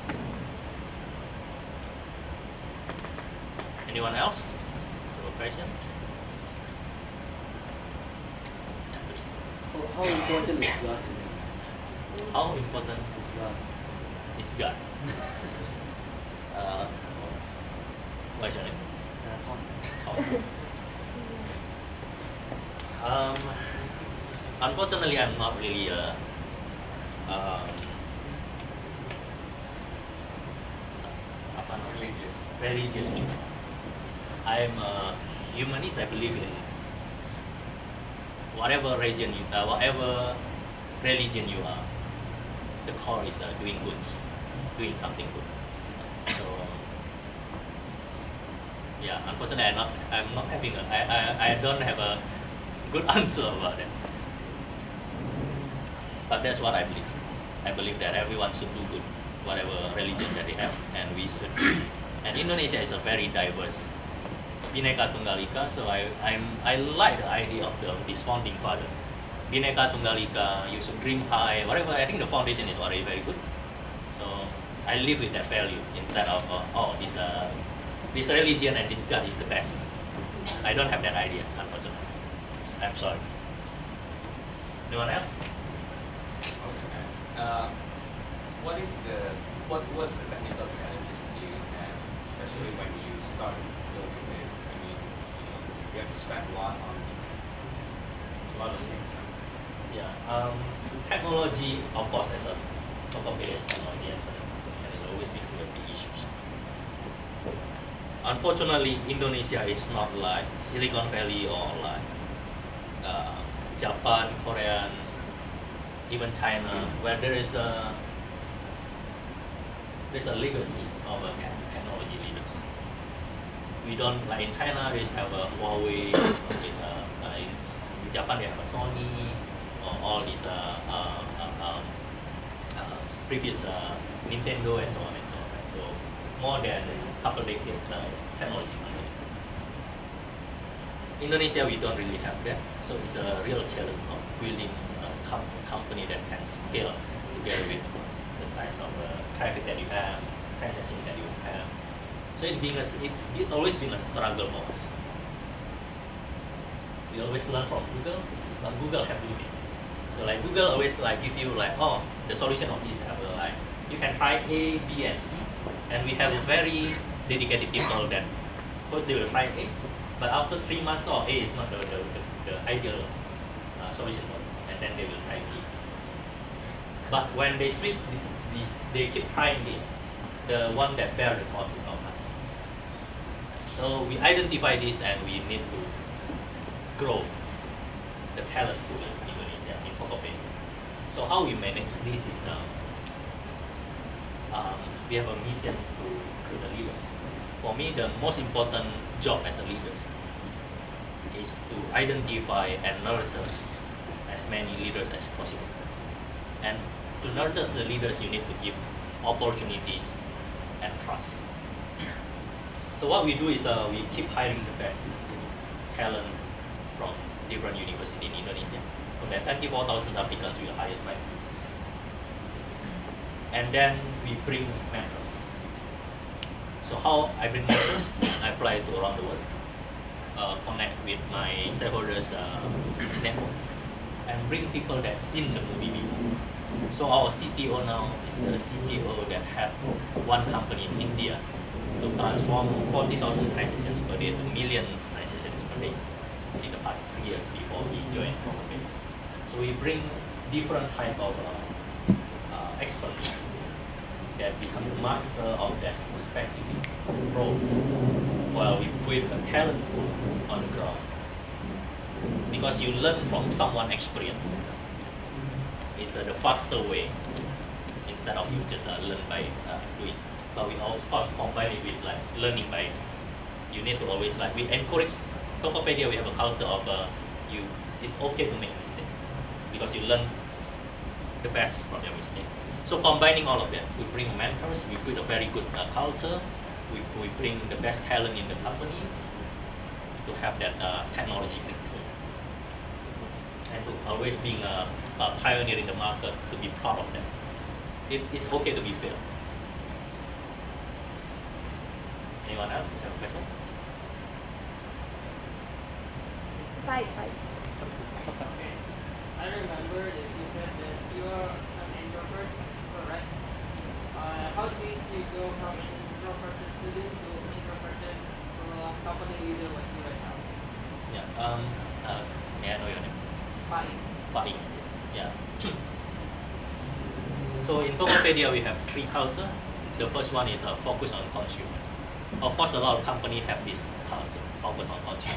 Anyone else? Have a question? Yeah, please. How, how important is God? How important Is God? is God? uh, what's your name? Uh, Um, unfortunately, I'm not really a um, apa namanya? Religious. religious people. I'm a humanist. I believe in whatever religion you, uh, whatever religion you are. The core is uh, doing good, doing something good. So yeah, unfortunately, I'm not. I'm not having a. I, I, I don't have a good answer about it. But that's what I believe. I believe that everyone should do good, whatever religion that they have, and we should. And Indonesia is a very diverse, Bhinneka Tunggal Ika. So I, I'm, I like the idea of the, this founding father, Bhinneka Tunggal Ika. You should dream high, whatever. I think the foundation is already very good. So I live with that value instead of uh, oh this uh, this religion and this God is the best. I don't have that idea, unfortunately. I'm sorry. Anyone else? I want to ask, uh, what is the what was the technical challenges you had, especially when you start building this? I mean, you know, you have to spend a lot on a lot of things. Yeah. Um, technology, of course, as a Tokopedia is technology, and and it always been the big issues. Unfortunately, Indonesia is not like Silicon Valley or like uh, Japan, Korea, even China, where there is a there's a legacy of a technology leaders. We don't like in China. They have a Huawei. There's a uh, in Japan they have a Sony, or all these uh, uh, uh, um, uh, previous uh, Nintendo and so on and so on. So more than a couple decades uh, technology. Indonesia, we don't really have that, so it's a real challenge of building a com company that can scale together with the size of the traffic that you have, transaction that you have. So it's been a, it's been, always been a struggle for us. We always learn from Google, but Google have limit. So like Google always like give you like, oh, the solution of this have a, like you can try A, B, and C, and we have a very dedicated people that first they will try A. But after three months, oh, A is not the, the, the, the ideal uh, solution for this, and then they will try B. But when they switch this, they keep trying this. The one that bears the cost is our customer. So we identify this, and we need to grow the talent pool in Indonesia, in Tokopedia. So how we manage this is, um, um, we have a mission to recruit the leaders. For me, the most important job as a leader is to identify and nurture as many leaders as possible. And to nurture the leaders, you need to give opportunities and trust. So what we do is uh, we keep hiring the best talent from different universities in Indonesia. From the twenty-four thousand applicants, we hire twenty. And then we bring mentors. So how I bring mentors? I fly to around the world, uh, connect with my shareholders uh, network, and bring people that seen the movie before. So our C T O now is the C T O that had one company in India to transform forty thousand transactions per day to millions transactions per day in the past three years before we joined Tokopedia. So we bring different type of uh, uh, expertise that become master of that specific role, while we build a talent pool on the ground. Because you learn from someone experience. It's uh, the faster way instead of you just uh, learn by uh, doing. But we of course combine it with like learning by. You need to always like we encourage Tokopedia. We have a culture of uh, you. It's okay to make a mistake because you learn the best from your mistake. So combining all of that, we bring mentors, we build a very good uh, culture, we, we bring the best talent in the company to have that uh, technology breakthrough. And to always being uh, uh, pioneer in the market to be proud of them. It is okay to be failed. Anyone else have a question? Five, five. I remember that you said that you are an introvert, correct? Uh, how did you go from an introverted student to introverted uh, company leader like you right now? Yeah. Um. Uh, may I know your name? Fine. Fine. Yeah. So in Tokopedia we have three culture. The first one is uh, focus on consumer. Of course, a lot of companies have this culture, focus on consumer.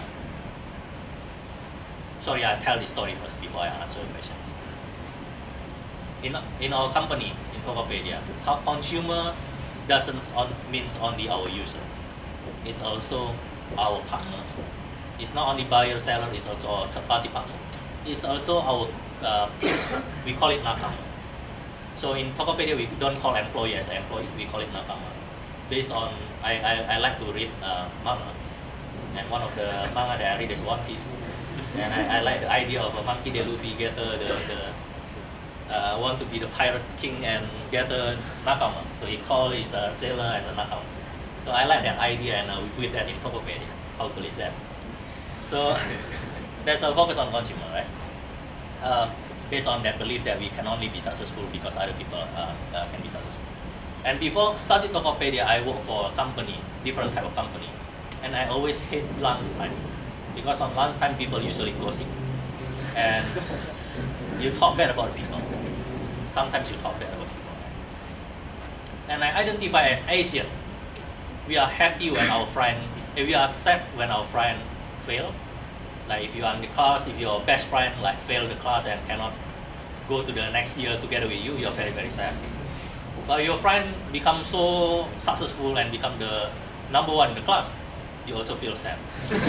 Sorry, I'll tell this story first before I answer the question. In, in our company, in Tokopedia, consumer doesn't on, means only our user. It's also our partner. It's not only buyer, seller, it's also our third-party partner. It's also our uh, peers. We call it nakama. So in Tokopedia, we don't call employee as employee, we call it nakama. Based on, I, I, I like to read uh, manga. And one of the manga that I read is One Piece. And I, I like the idea of a monkey D. Luffy get the, the, the uh, want to be the pirate king and get a nakama. So he called his uh, sailor as a nakama. So I like that idea and uh, we put that in Tokopedia. How cool is that? So that's our focus on consumer, right? Uh, based on that belief that we can only be successful because other people uh, uh, can be successful. And before starting Tokopedia, I worked for a company, different type of company. And I always hate lunchtime. Because on lunchtime, people usually gossip. And you talk bad about people. Sometimes you talk bad about people. And I identify as Asian. We are happy when our friend, we are sad when our friend fail. Like if you are in the class, if your best friend like failed the class and cannot go to the next year together with you, you're very, very sad. But your friend becomes so successful and become the number one in the class, you also feel sad.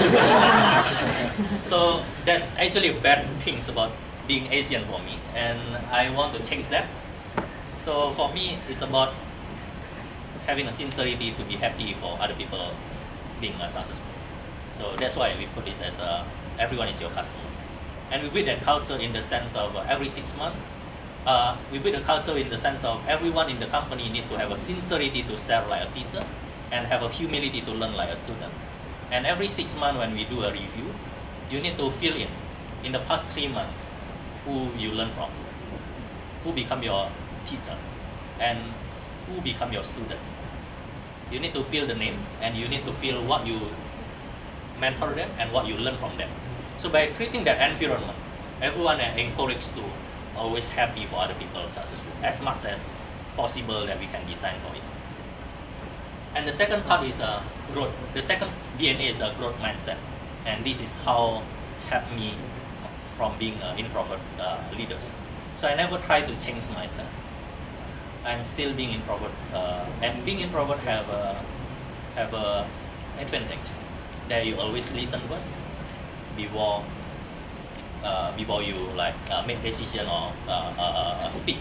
So that's actually bad things about being Asian for me, and I want to change that. So for me, it's about having a sincerity to be happy for other people being uh, successful. So that's why we put this as uh, everyone is your customer. And we build that culture in the sense of uh, every six months, uh, we build a culture in the sense of everyone in the company need to have a sincerity to serve like a teacher and have a humility to learn like a student. And every six months when we do a review, you need to fill in, in the past three months, who you learn from, who become your teacher, and who become your student. You need to fill the name, and you need to fill what you mentor them and what you learn from them. So by creating that environment, everyone is encouraged to always happy for other people successful, as much as possible that we can design for it. And the second part is uh, growth. The second D N A is a growth mindset. And this is how helped me from being uh, introvert uh, leaders. So I never try to change myself. I'm still being introvert. Uh, and being introvert have a, have a advantage that you always listen first before uh, before you like uh, make decision or uh, uh, uh, speak.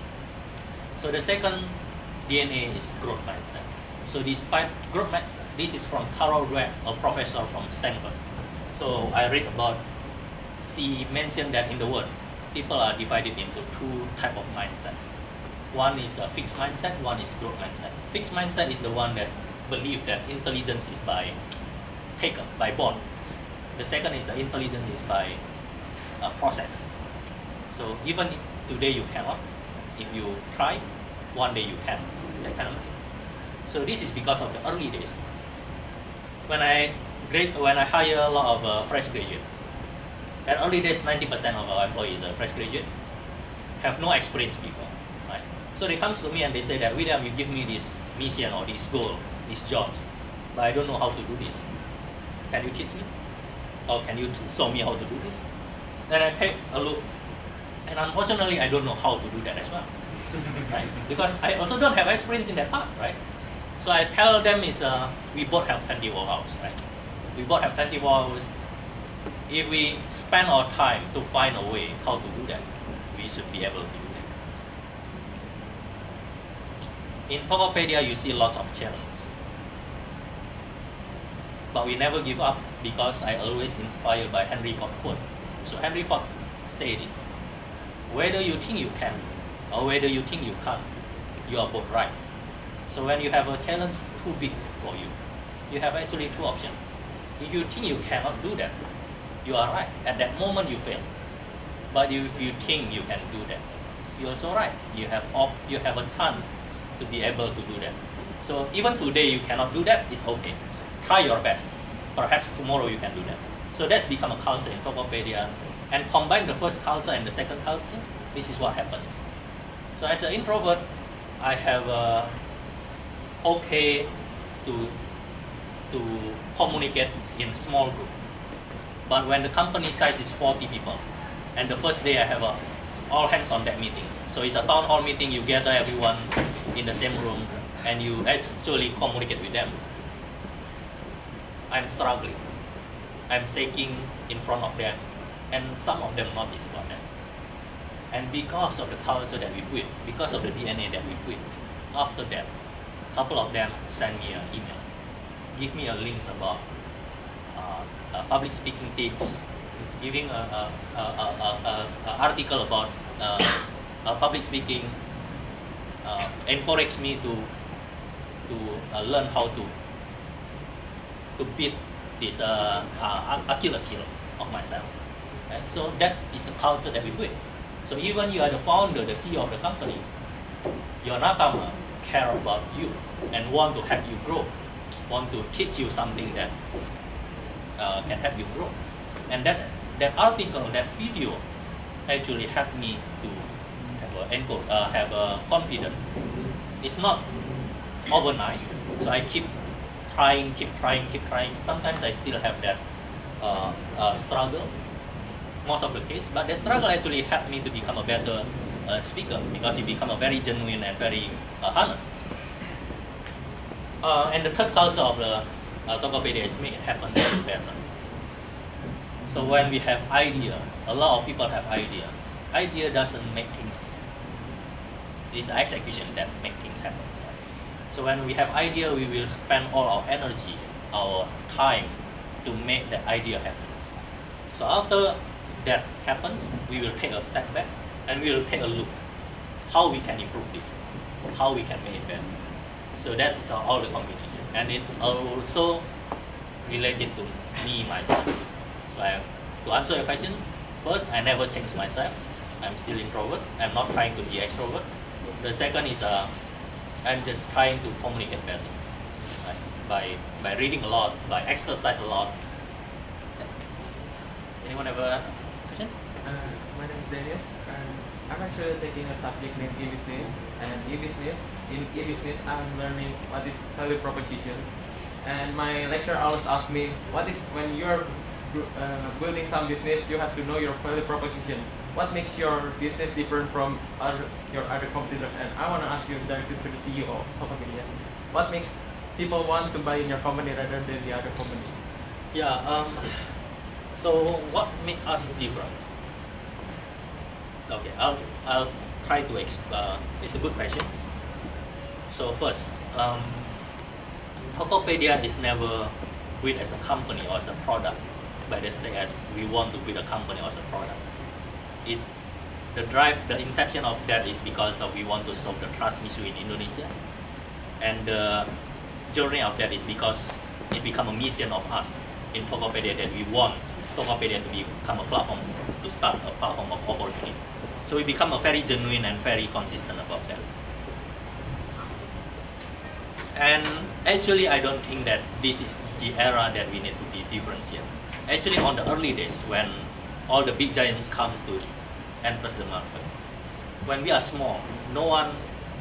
So the second D N A is growth mindset. So despite growth, this is from Carol Dweck, a professor from Stanford. So I read about, she mentioned that in the world, people are divided into two type of mindset. One is a fixed mindset, one is growth mindset. Fixed mindset is the one that believe that intelligence is by taken, by born. The second is uh, intelligence is by uh, process. So even today you cannot, if you try, one day you can, that kind of things. So this is because of the early days. When I grade, when I hire a lot of uh, fresh graduate, at early days, ninety percent of our employees are fresh graduate, have no experience before, right? So they come to me and they say that, William, you give me this mission or this goal, these jobs, but I don't know how to do this. Can you teach me? Or can you show me how to do this? Then I take a look, and unfortunately, I don't know how to do that as well, right? Because I also don't have experience in that part, right? So I tell them is uh, we both have twenty-four hours, right? We both have twenty-four hours. If we spend our time to find a way how to do that, we should be able to do that. In Tokopedia, you see lots of challenges. But we never give up because I always inspired by Henry Ford quote. So Henry Ford say this, Whether you think you can or whether you think you can't, you are both right. So when you have a challenge too big for you, you have actually two options. If you think you cannot do that, you are right. At that moment you fail. But if you think you can do that, you're also right. You have op- you have a chance to be able to do that. So even today you cannot do that, it's okay. Try your best. Perhaps tomorrow you can do that. So that's become a culture in Tokopedia. And combine the first culture and the second culture, this is what happens. So as an introvert, I have a okay to to communicate in small group. But when the company size is forty people, and the first day I have a all hands on deck meeting. So it's a town hall meeting, you gather everyone in the same room and you actually communicate with them. I'm struggling. I'm shaking in front of them, and some of them notice about that. And because of the culture that we put, because of the D N A that we put, after that, a couple of them send me an email, give me a links about uh, uh, public speaking tips, giving a, a, a, a, a, a article about uh, uh, public speaking, uh, encourage me to to uh, learn how to to beat this uh, uh, Achilles heel of myself. Right? So that is the culture that we put. So even you are the founder, the C E O of the company, your nakama care about you and want to help you grow, want to teach you something that uh, can help you grow. And that that article, that video, actually helped me to have a uh, have a confidence. It's not overnight, so I keep trying, keep trying, keep trying. Sometimes I still have that uh, uh, struggle. Most of the case, but that struggle actually helped me to become a better uh, speaker, because you become a very genuine and very uh, honest. Uh, and the third culture of the uh, Tokopedia is made it happen better. So when we have idea, a lot of people have idea. Idea doesn't make things. It's execution that make things happen. So when we have idea, we will spend all our energy, our time to make that idea happen. So after that happens, we will take a step back and we will take a look how we can improve this, how we can make it better. So that's all the combination, and it's also related to me myself. So I have, to answer your questions, first, I never changed myself. I'm still introvert. I'm not trying to be extrovert. The second is uh, I'm just trying to communicate better, right? by by reading a lot, by exercise a lot. Anyone have a question? Uh, my name is Dennis, and I'm actually taking a subject named e-business. And e-business, in e-business, I'm learning what is value proposition. And my lecturer always asks me, what is when you're uh, building some business, you have to know your value proposition. What makes your business different from other, your other competitors? And I want to ask you directly to the C E O of Tokopedia, what makes people want to buy in your company rather than the other company? Yeah. Um, So what makes us different? Okay, I'll, I'll try to exp- uh, it's a good question. So first, um, Tokopedia is never built as a company or as a product by the same as we want to build a company or as a product. It, the drive, the inception of that is because of we want to solve the trust issue in Indonesia, and the journey of that is because it become a mission of us in Tokopedia that we want Tokopedia to become a platform, to start a platform of opportunity. So we become a very genuine and very consistent about that. And actually, I don't think that this is the era that we need to be differentiated. Actually, on the early days when all the big giants comes to enter the market, when we are small, no one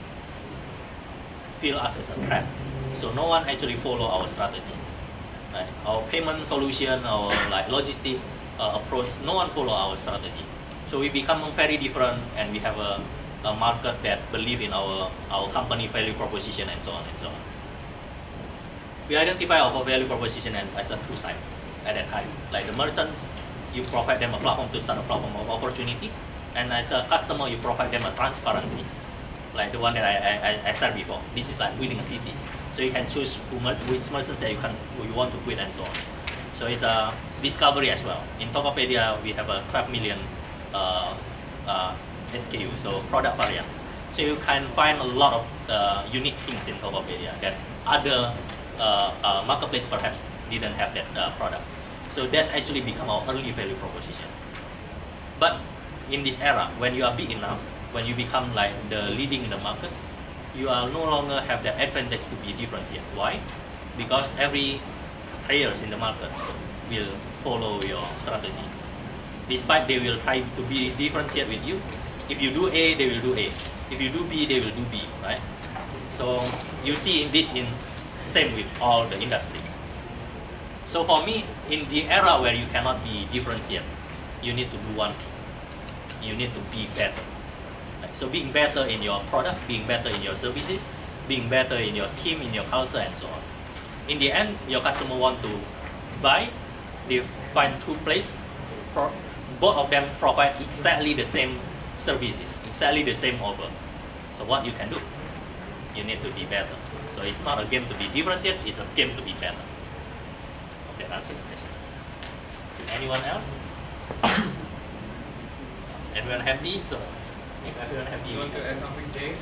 feel us as a threat. So no one actually follow our strategy. Right. Our payment solution, our like logistic uh, approach, no one follow our strategy. So we become very different, and we have a, a market that believe in our, our company value proposition and so on and so on. We identify our value proposition as a two side at that time. Like the merchants, you provide them a platform to start a platform of opportunity, and as a customer, you provide them a transparency. Like the one that I, I, I said before. This is like building a cities. So you can choose who, which merchants that you can who you want to build and so on. So it's a discovery as well. In Tokopedia, we have a twelve million uh, uh, S K U, so product variants. So you can find a lot of uh, unique things in Tokopedia that other uh, uh, marketplace perhaps didn't have that uh, product. So that's actually become our early value proposition. But in this era, when you are big enough, when you become like the leading in the market, you are no longer have the advantage to be differentiated. Why? Because every players in the market will follow your strategy. Despite they will try to be differentiate with you. If you do A, they will do A. If you do B, they will do B, right? So you see this in same with all the industry. So for me, in the era where you cannot be differentiated, you need to do one thing. You need to be better. Right? So being better in your product, being better in your services, being better in your team, in your culture, and so on. In the end, your customer want to buy, they find two places, both of them provide exactly the same services, exactly the same offer. So what you can do? You need to be better. So it's not a game to be differentiated, it's a game to be better. Hope that answers the questions. Anyone else? Everyone happy? So if everyone happy, You want to add something, Jay?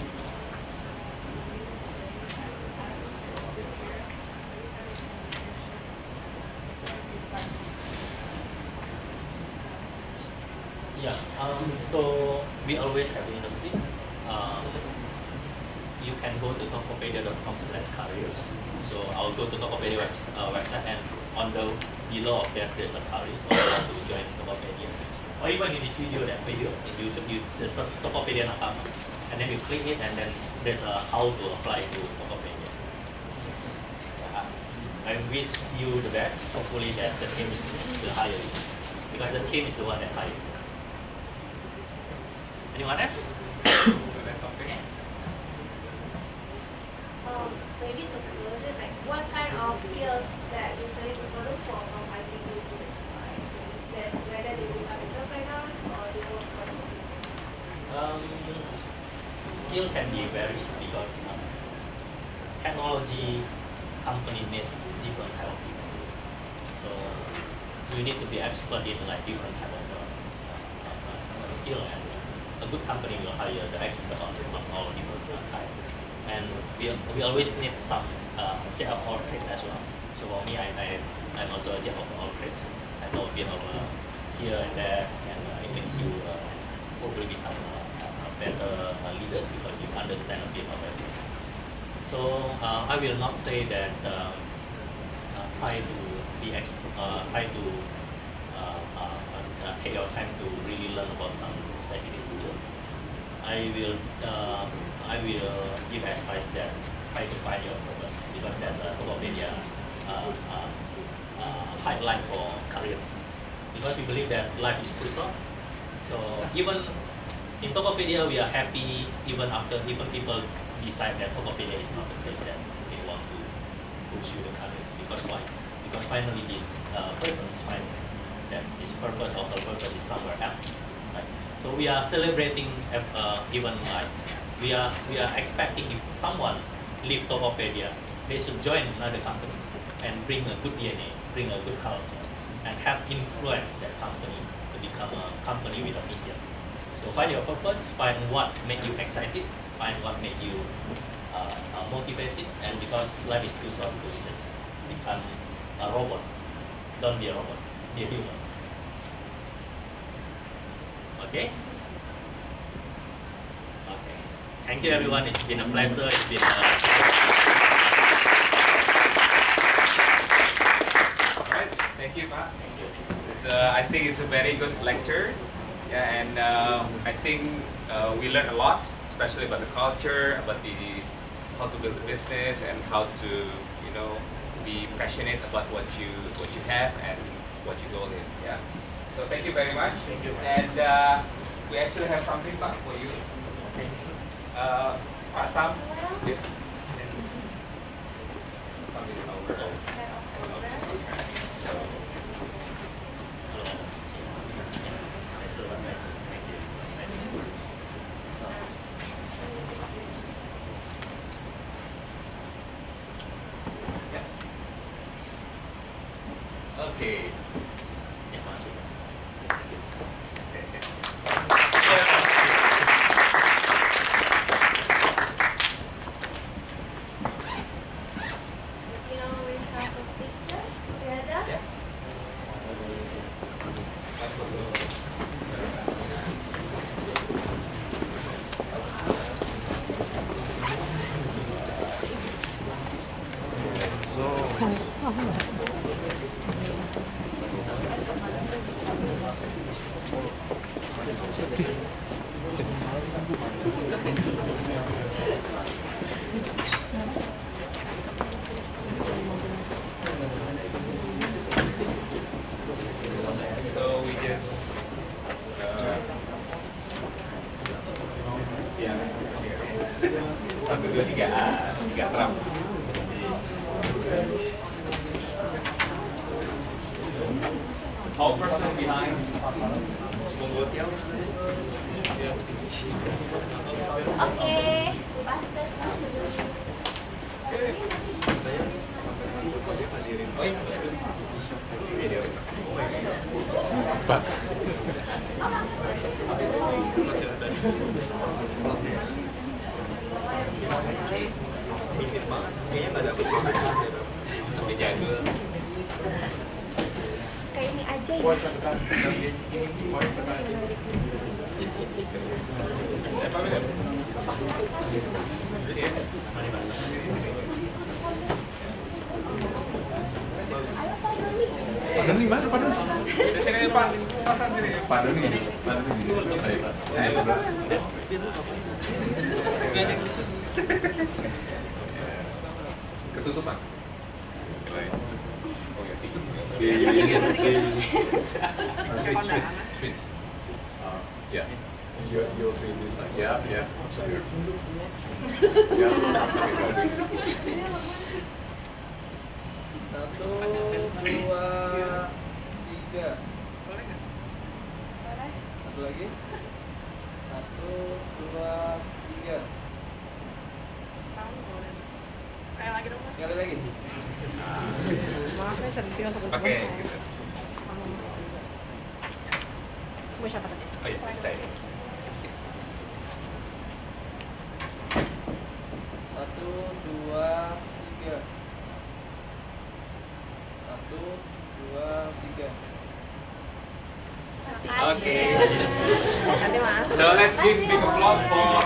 Yeah, um, so we always have internship. Um, you can go to tokopedia dot com slash careers. So I'll go to Tokopedia web, uh, website, and on the below of that there's a careers. So you want to join Tokopedia. Or even in this video, that video in YouTube, you search Tokopedia Nakama, and then you click it, and then there's a how to apply to Tokopedia. Yeah. I wish you the best. Hopefully that the team will hire you, because the team is the one that hire you. Anyone else? something? Um, maybe to close it, like what kind of skills that usually people look for from I T graduates? Is that whether they become entrepreneurs or they work for the Um, skill can be varies because um, technology company needs different type of people. So you need to be expert in like different type of uh, uh, uh, skill, and a good company will hire the expert on, on all different uh, types. And we, we always need some uh, jack of all trades as well. So for me, I, I, I'm also a jack of all trades. I know a bit of uh, here and there, and uh, it makes you uh, hopefully become uh, uh, better uh, leaders because you understand a bit of everything. So uh, I will not say that um, uh, try to be ex uh, try to uh, uh, uh, take your time to really learn about some specific skills. I will uh, I will give advice that try to find your purpose, because that's a Tokopedia uh, uh, uh, highlight for careers. Because we believe that life is too short. So even in Tokopedia, we are happy even after even people decide that Tokopedia is not the place that they want to pursue the career. Because why? Because finally these uh, persons find that his purpose or her purpose is somewhere else. Right? So we are celebrating uh, even like we are we are expecting if someone leave Tokopedia, they should join another company and bring a good D N A, bring a good culture, and have influence that company to become a company with a mission. So find your purpose, find what make you excited, find what make you uh, uh, motivated, and because life is too short to just become a robot. Don't be a robot, be a human. Okay? Okay. Thank you everyone, it's been a pleasure, it's been a... Alright, thank you, Pak. Thank you. It's a, I think it's a very good lecture. Yeah, and uh, I think uh, we learned a lot, especially about the culture, about the how to build a business, and how to, you know, be passionate about what you what you have and what your goal is. Yeah. So thank you very much. Thank you. And uh, we actually have something, Pak, for you. Okay. Uh, Pak Sam. Yeah. Sam is our. So, okay. So we just uh, ya satu dua tiga A tiga trap. All person behind. Oke, Pak. Tapi jago. kayak ini aja ya. Padahal di mana padahal? Di sini Pak, pasang sini. Padahal ini, padahal ini. Ayo. Ketutupan. Oh ya, tiga. Switch, switch, switch. Uh, yeah. Your, your three is like, yeah, yeah. Yeah. Satu, dua, tiga. Boleh. Satu lagi. Satu, dua, tiga. Sekali lagi dong, Mas. Sekali lagi. Maafnya centil teman-teman Pakai saya. gitu. Mau siapa tadi? Oh iya, saya. Satu, dua, tiga. Satu, dua, tiga. Okay. Nanti Mas. So let's give big applause for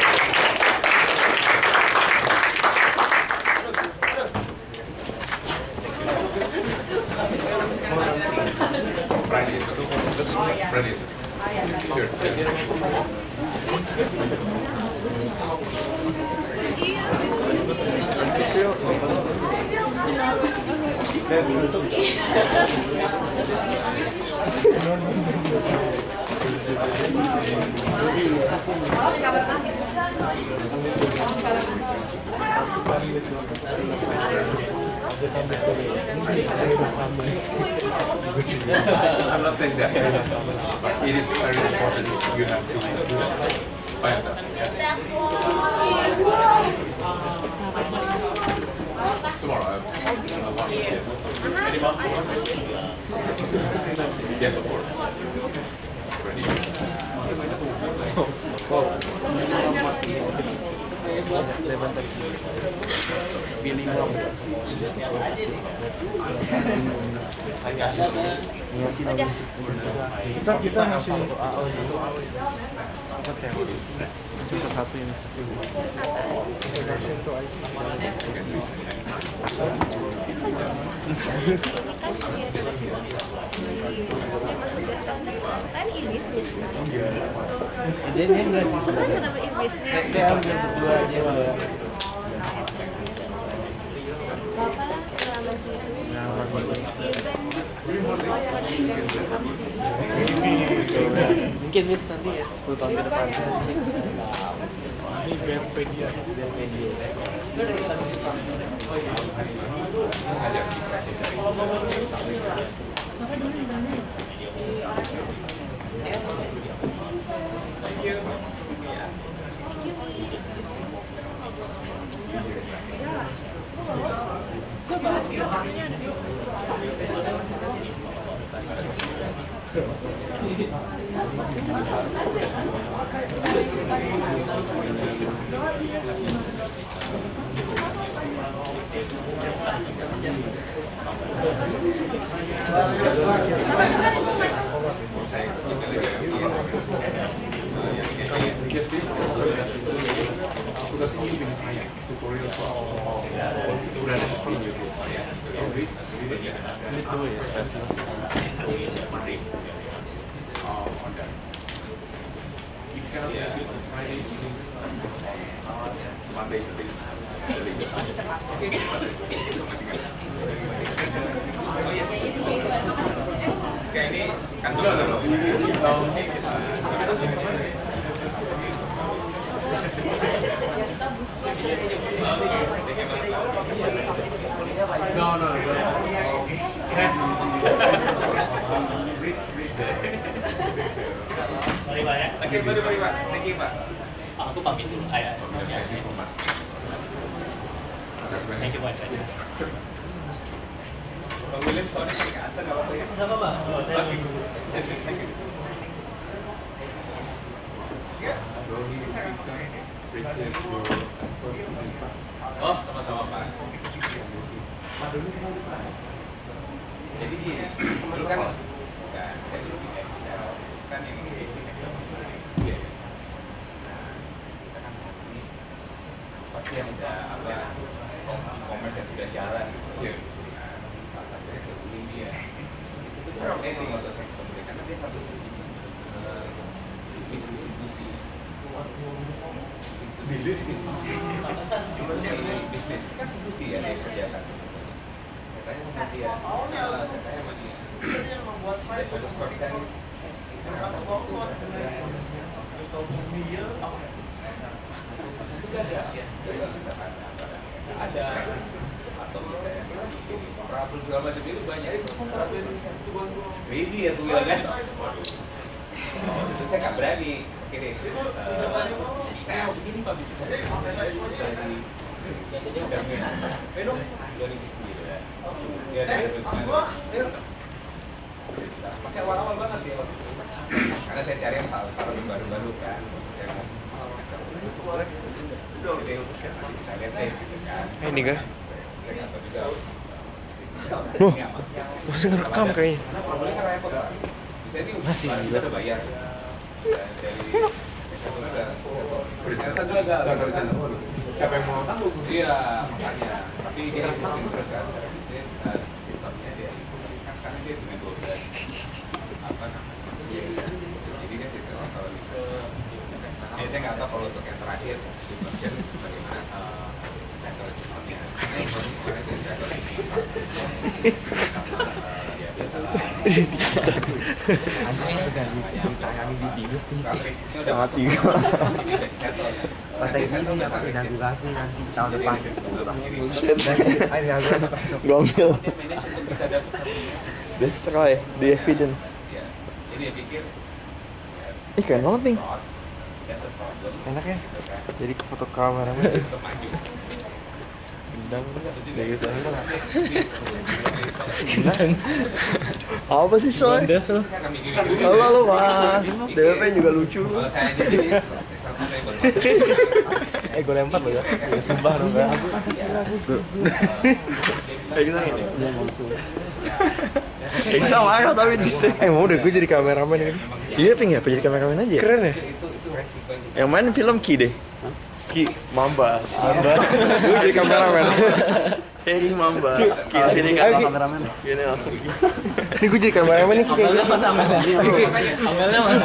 Friday. Friday. Sure. I'm not saying that, but it is very important. You have to do that by yourself. Tomorrow, I'll, I'll want it. Yes. Any month? Yes, of course. Ready? Kita kita masih A O satu apa cewek sisa satu ini Kan ini bisnis. dia dia nggak sih Kan kenapa ini bisnis? saya ambil berdua aja malah Bapak selama mungkin bis nanti ya sepuluh tahun ke depan ini Tokopedia Tutorial soal udah ada video. Itu ya spesial. Oke, ini kantor dulu. No, no, Mari Pak ya. Oke, mari mari Pak. Thank you Pak. Aku pamit dulu. Ayah. Thank you Pak. Bang William soalnya ke atas nggak apa-apa ya? Nggak apa-apa. Oh, saya Oke. Thank you. Oh, sama-sama Pak. Jadi gini, dulu kan kan saya di Excel kan yang ini Excel ya. Nah, kita kan ini pasti yang udah apa e-commerce yang sudah jalan gitu. Nah, salah satunya satu India. Itu tuh fascinating waktu saya ketemu dia karena dia satu eh, bikin distribusi. Distribusi bisnis kan distribusi ya dia kerjakan. Saya tanya sama dia, nah, saya tanya sama dia. Dari seratus persen ada atau misalnya problem segala macam itu banyak. Crazy ya tuh bilang kan. Oh, itu saya nggak berani. Oke deh. Kayak begini Pak bisnis saya dari dua ribu sembilan. Ya dari dua ribu sembilan. Masih awal-awal banget ya waktu itu. Karena saya cari yang salah-salah yang baru-baru kan. Jadi saya lihat deh gitu kan. Ini kah? Saya nggak tahu juga. Loh, masih ngerekam kayaknya. Karena problemnya kan repot Pak. Saya ini masih udah bayar. Dari ternyata gue agak siapa yang mau tanggung? Iya, makanya. Tapi dia ikutin terus kan secara bisnis sistemnya dia kan sekarang dia punya dua belas apa namanya? Jadi dia sistemnya kalau bisa. Ya saya nggak tahu kalau untuk yang terakhir bagian bagaimana sektor sistemnya. Ini kemarin dia sektor sama ya biasa lah. Ditayangin di Binus nih. Udah mati gua. Pas lagi ini nggak pakai inaugurasi nanti tahun depan. Gue ambil. Manage untuk bisa dapat Destroy the evidence. ya. Jadi dia pikir Ih keren banget nih. that's a problem. Enak ya. Jadi ke foto kamera mah. Bisa maju. Gendang dari sana. Gendang. Apa sih soy? Halo halo mas. D W P juga lucu. Kalau saya jadi satu kali buat Eh gue lempar loh ya. Sumpah dong kan. Kayak gitu gini. Kayak kita marah tapi di Eh mau deh gue jadi kameramen kan. Iya pengen apa jadi kameramen aja. Keren ya. Yang main film Ki deh. Ki Mamba. Mamba. Gue jadi kameramen. Heri Mamba. Ki sini kan kameramen. Gini langsung. Ini gue jadi kameramen nih kayaknya. Amalnya mana?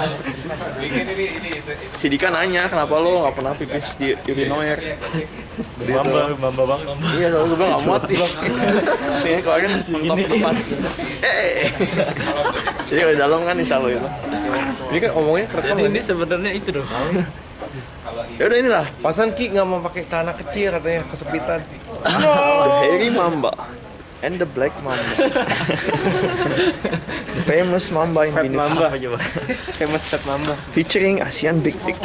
Si Dika nanya kenapa lo nggak pernah pipis di urinoir. Mamba, mamba banget. Iya, soalnya gue bilang nggak muat nih. Sini keluarin mentok depan. Eh, jadi kalau di dalam kan insya Allah itu. Ini kan omongnya kerekam. Jadi ini sebenarnya itu dong. Ya udah inilah. Pasan Ki nggak mau pakai celana kecil katanya kesepitan. The hairy mamba and the black mamba. The famous mamba in Fat Binus. mamba. Apa coba? Famous fat mamba. Featuring Asian Big Dick.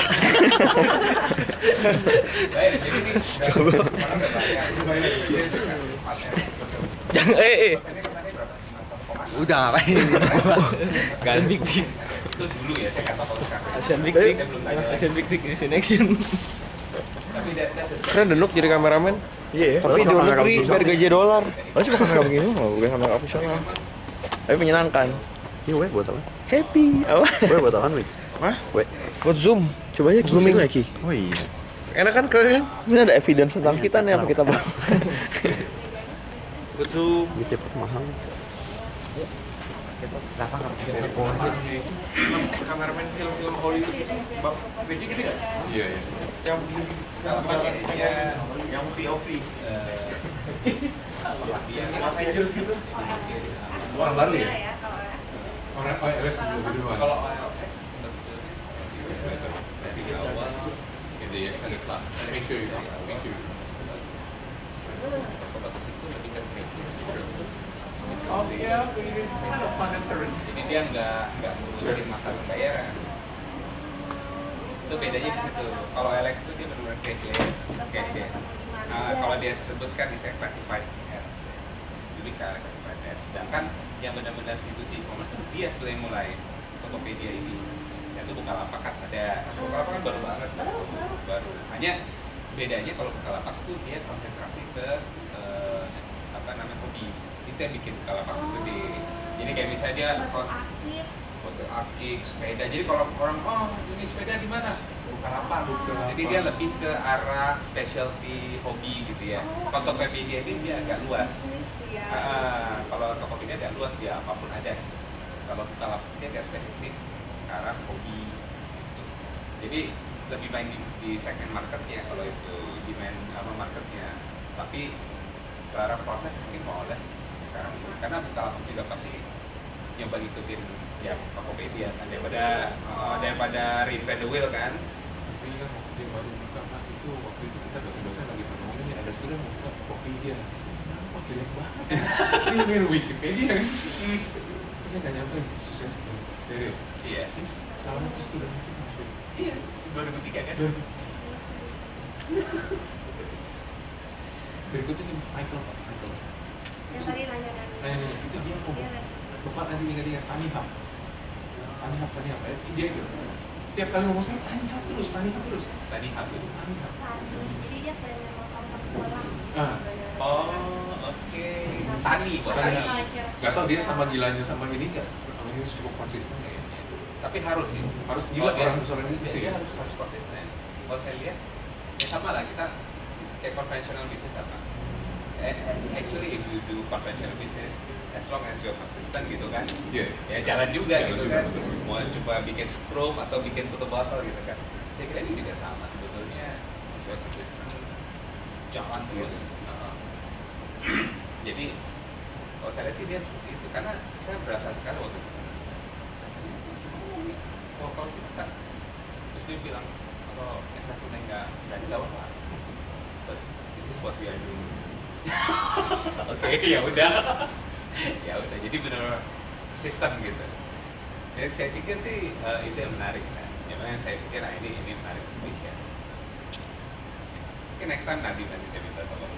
Jangan eh eh. Udah ngapain? Asian Big Dick. itu dulu ya saya kata kalau sekarang. Asian Big Dick. Asian Big Dick is in action. Tapi Keren Denuk jadi kameramen. Iya, Tapi di luar negeri biar gaji dolar. Oh, cuma kamera begini mah, bukan kamera profesional. Tapi menyenangkan. Iya, weh, buat apa? Happy. Apa? Weh, buat apaan, weh? Hah? Weh. Buat zoom. Coba aja zooming lagi. Oh iya. Enak kan keren? Ini ada evidence tentang kita nih apa kita bang? ikut Zoom. Cepet mahal. Kenapa nggak pakai telepon? Kameramen film-film Hollywood itu bab gaji gede nggak? Iya iya. Yang Kalau pakainya yang P O V. Orang baru ya? ya kalau Orang O L S duluan. kalau O L X masih masih di awal in the extended class. Make sure you make sure. Bagus itu lebih ke kritis gitu. Oh iya, it's kind of planetary. Jadi dia nggak nggak ngurusin masalah pembayaran. Itu bedanya di situ. Kalau L X itu dia benar-benar cashless, kayak dia. Nah, kalau dia sebutkan di saya classified ads, jadi kayak classified ads. Sedangkan yang benar-benar institusi e-commerce dia sebetulnya yang mulai Tokopedia ini. Saya tuh Bukalapak kan ada, Bukalapak kan baru banget, baru. Hanya bedanya kalau Bukalapak tuh dia konsentrasi ke eh, apa namanya hobi. Itu yang bikin Bukalapak oh. gede. Jadi kayak misalnya dia foto akik, sepeda. Jadi kalau orang oh ini sepeda di mana? Bukalapak. Bukalapak. Jadi dia lebih ke arah specialty hobi gitu ya. Kalau Tokopedia ini dia agak luas. Uh, kalau Tokopedia agak luas dia apapun ada. Kalau Bukalapak dia agak spesifik ke arah hobi. Gitu. Jadi lebih main di, di segmen marketnya kalau itu di main apa marketnya. Tapi secara proses mungkin mau les sekarang ini karena Bukalapak juga pasti yang bagi ikutin ya Tokopedia kan daripada uh, daripada reinvent the wheel kan. Asli kan waktu dia baru buka kelas itu waktu itu kita dosen-dosen lagi ngomongin ada student mau buka Tokopedia. Kenapa jelek banget? Ini main Wikipedia kan? Terus saya nggak nyampe susah sebenarnya serius. Iya. Terus salah satu student itu masuk. Iya. dua ribu tiga kan? Berikutnya nih Michael Pak Michael. Yang tadi nanya-nanya. Nanya-nanya itu dia ngomong. Bapak nanti ingat-ingat Tanihap. Tanihap, Tanihap. Eh, dia itu. Setiap kali ngomong saya Tanihap terus, Tanihap terus. Tanihap itu. Tanihap. Jadi dia kayak memang kompak bola. Ah. Oh, oke. Okay. Tani, buat tani. Gak tau dia sama gilanya sama ini nggak? Sama ini cukup konsisten nggak ya? Tapi harus sih. Harus gila oh, orang dia, soal ini dia, gitu dia ya? harus harus konsisten. Kalau saya lihat, ya sama lah kita kayak conventional business apa. And actually if you do conventional business, as long as you're consistent gitu kan, yeah. ya jalan juga yeah, gitu betul, kan. betul, betul. Mau coba bikin scrum atau bikin tutup botol gitu kan. Saya kira ini juga sama sebetulnya. Saya konsisten, jalan terus. Uh, jadi kalau saya lihat sih dia seperti itu karena saya berasa sekali waktu itu. Oh, kalau kita terus dia bilang kalau S satu nggak berani nggak apa-apa. But this is what we are doing. Oke, okay, ya udah, ya udah. Jadi benar sistem gitu. Jadi saya pikir sih uh, itu yang menarik. Kan? Ya makanya saya pikir nah, ini ini menarik Indonesia. Mungkin next time nanti nanti saya minta tolong.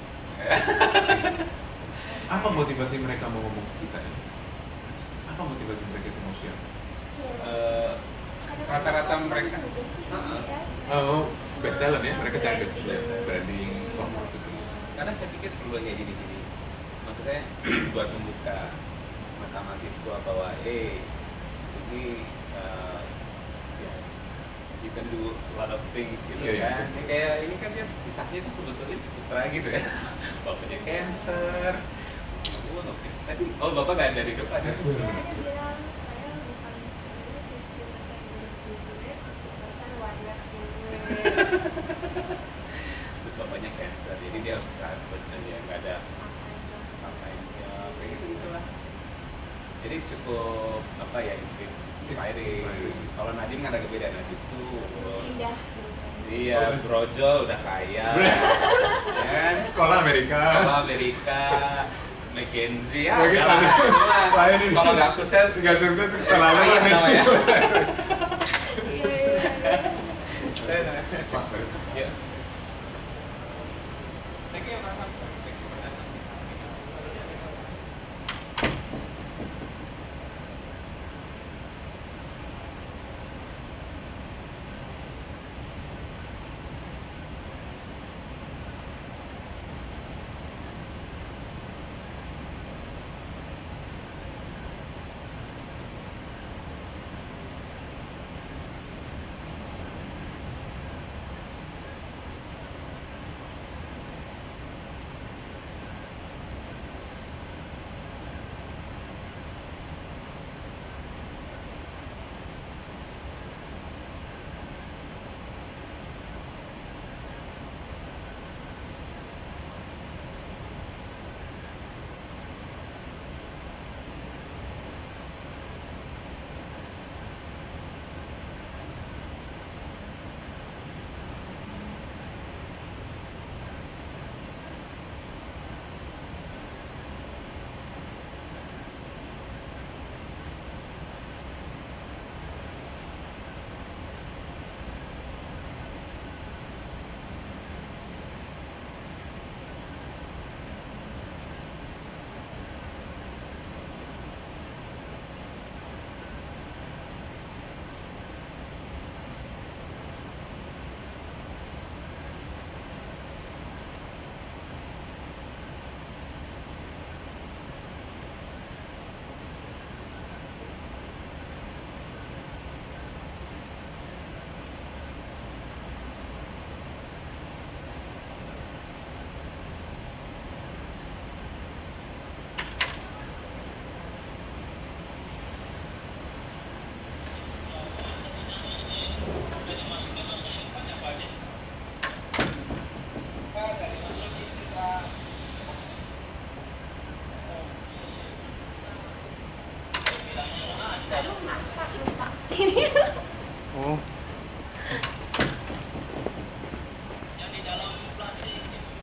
Apa motivasi mereka mau ngomong ke kita ini? Apa motivasi mereka itu mau share? Uh, rata-rata mereka. Uh-uh. Oh, best talent ya, mereka cari best talent, branding, software gitu. Karena saya pikir perlu kayak gini-gini. Maksud saya buat membuka mata mahasiswa bahwa eh ini uh, ya, you can do a lot of things gitu yeah, kan. Yeah. Kayak ini kan dia kisahnya itu sebetulnya cukup tragis ya. Bapaknya cancer. Oh, okay. Tadi, oh bapak nggak ada di depan ya? Terus bapaknya cancer, jadi dia harus saat benar ya nggak ada sampai ya kayak gitu gitulah. Jadi cukup apa ya inspiring. Kalau Nadim kan agak beda. Nadim tuh indah. Iya, brojol udah kaya. Kan? Sekolah Amerika. Sekolah Amerika. McKinsey ya. Lain ini. Kalau nggak sukses, nggak sukses terlalu kaya namanya. Ya. Thank you, Mas. ini.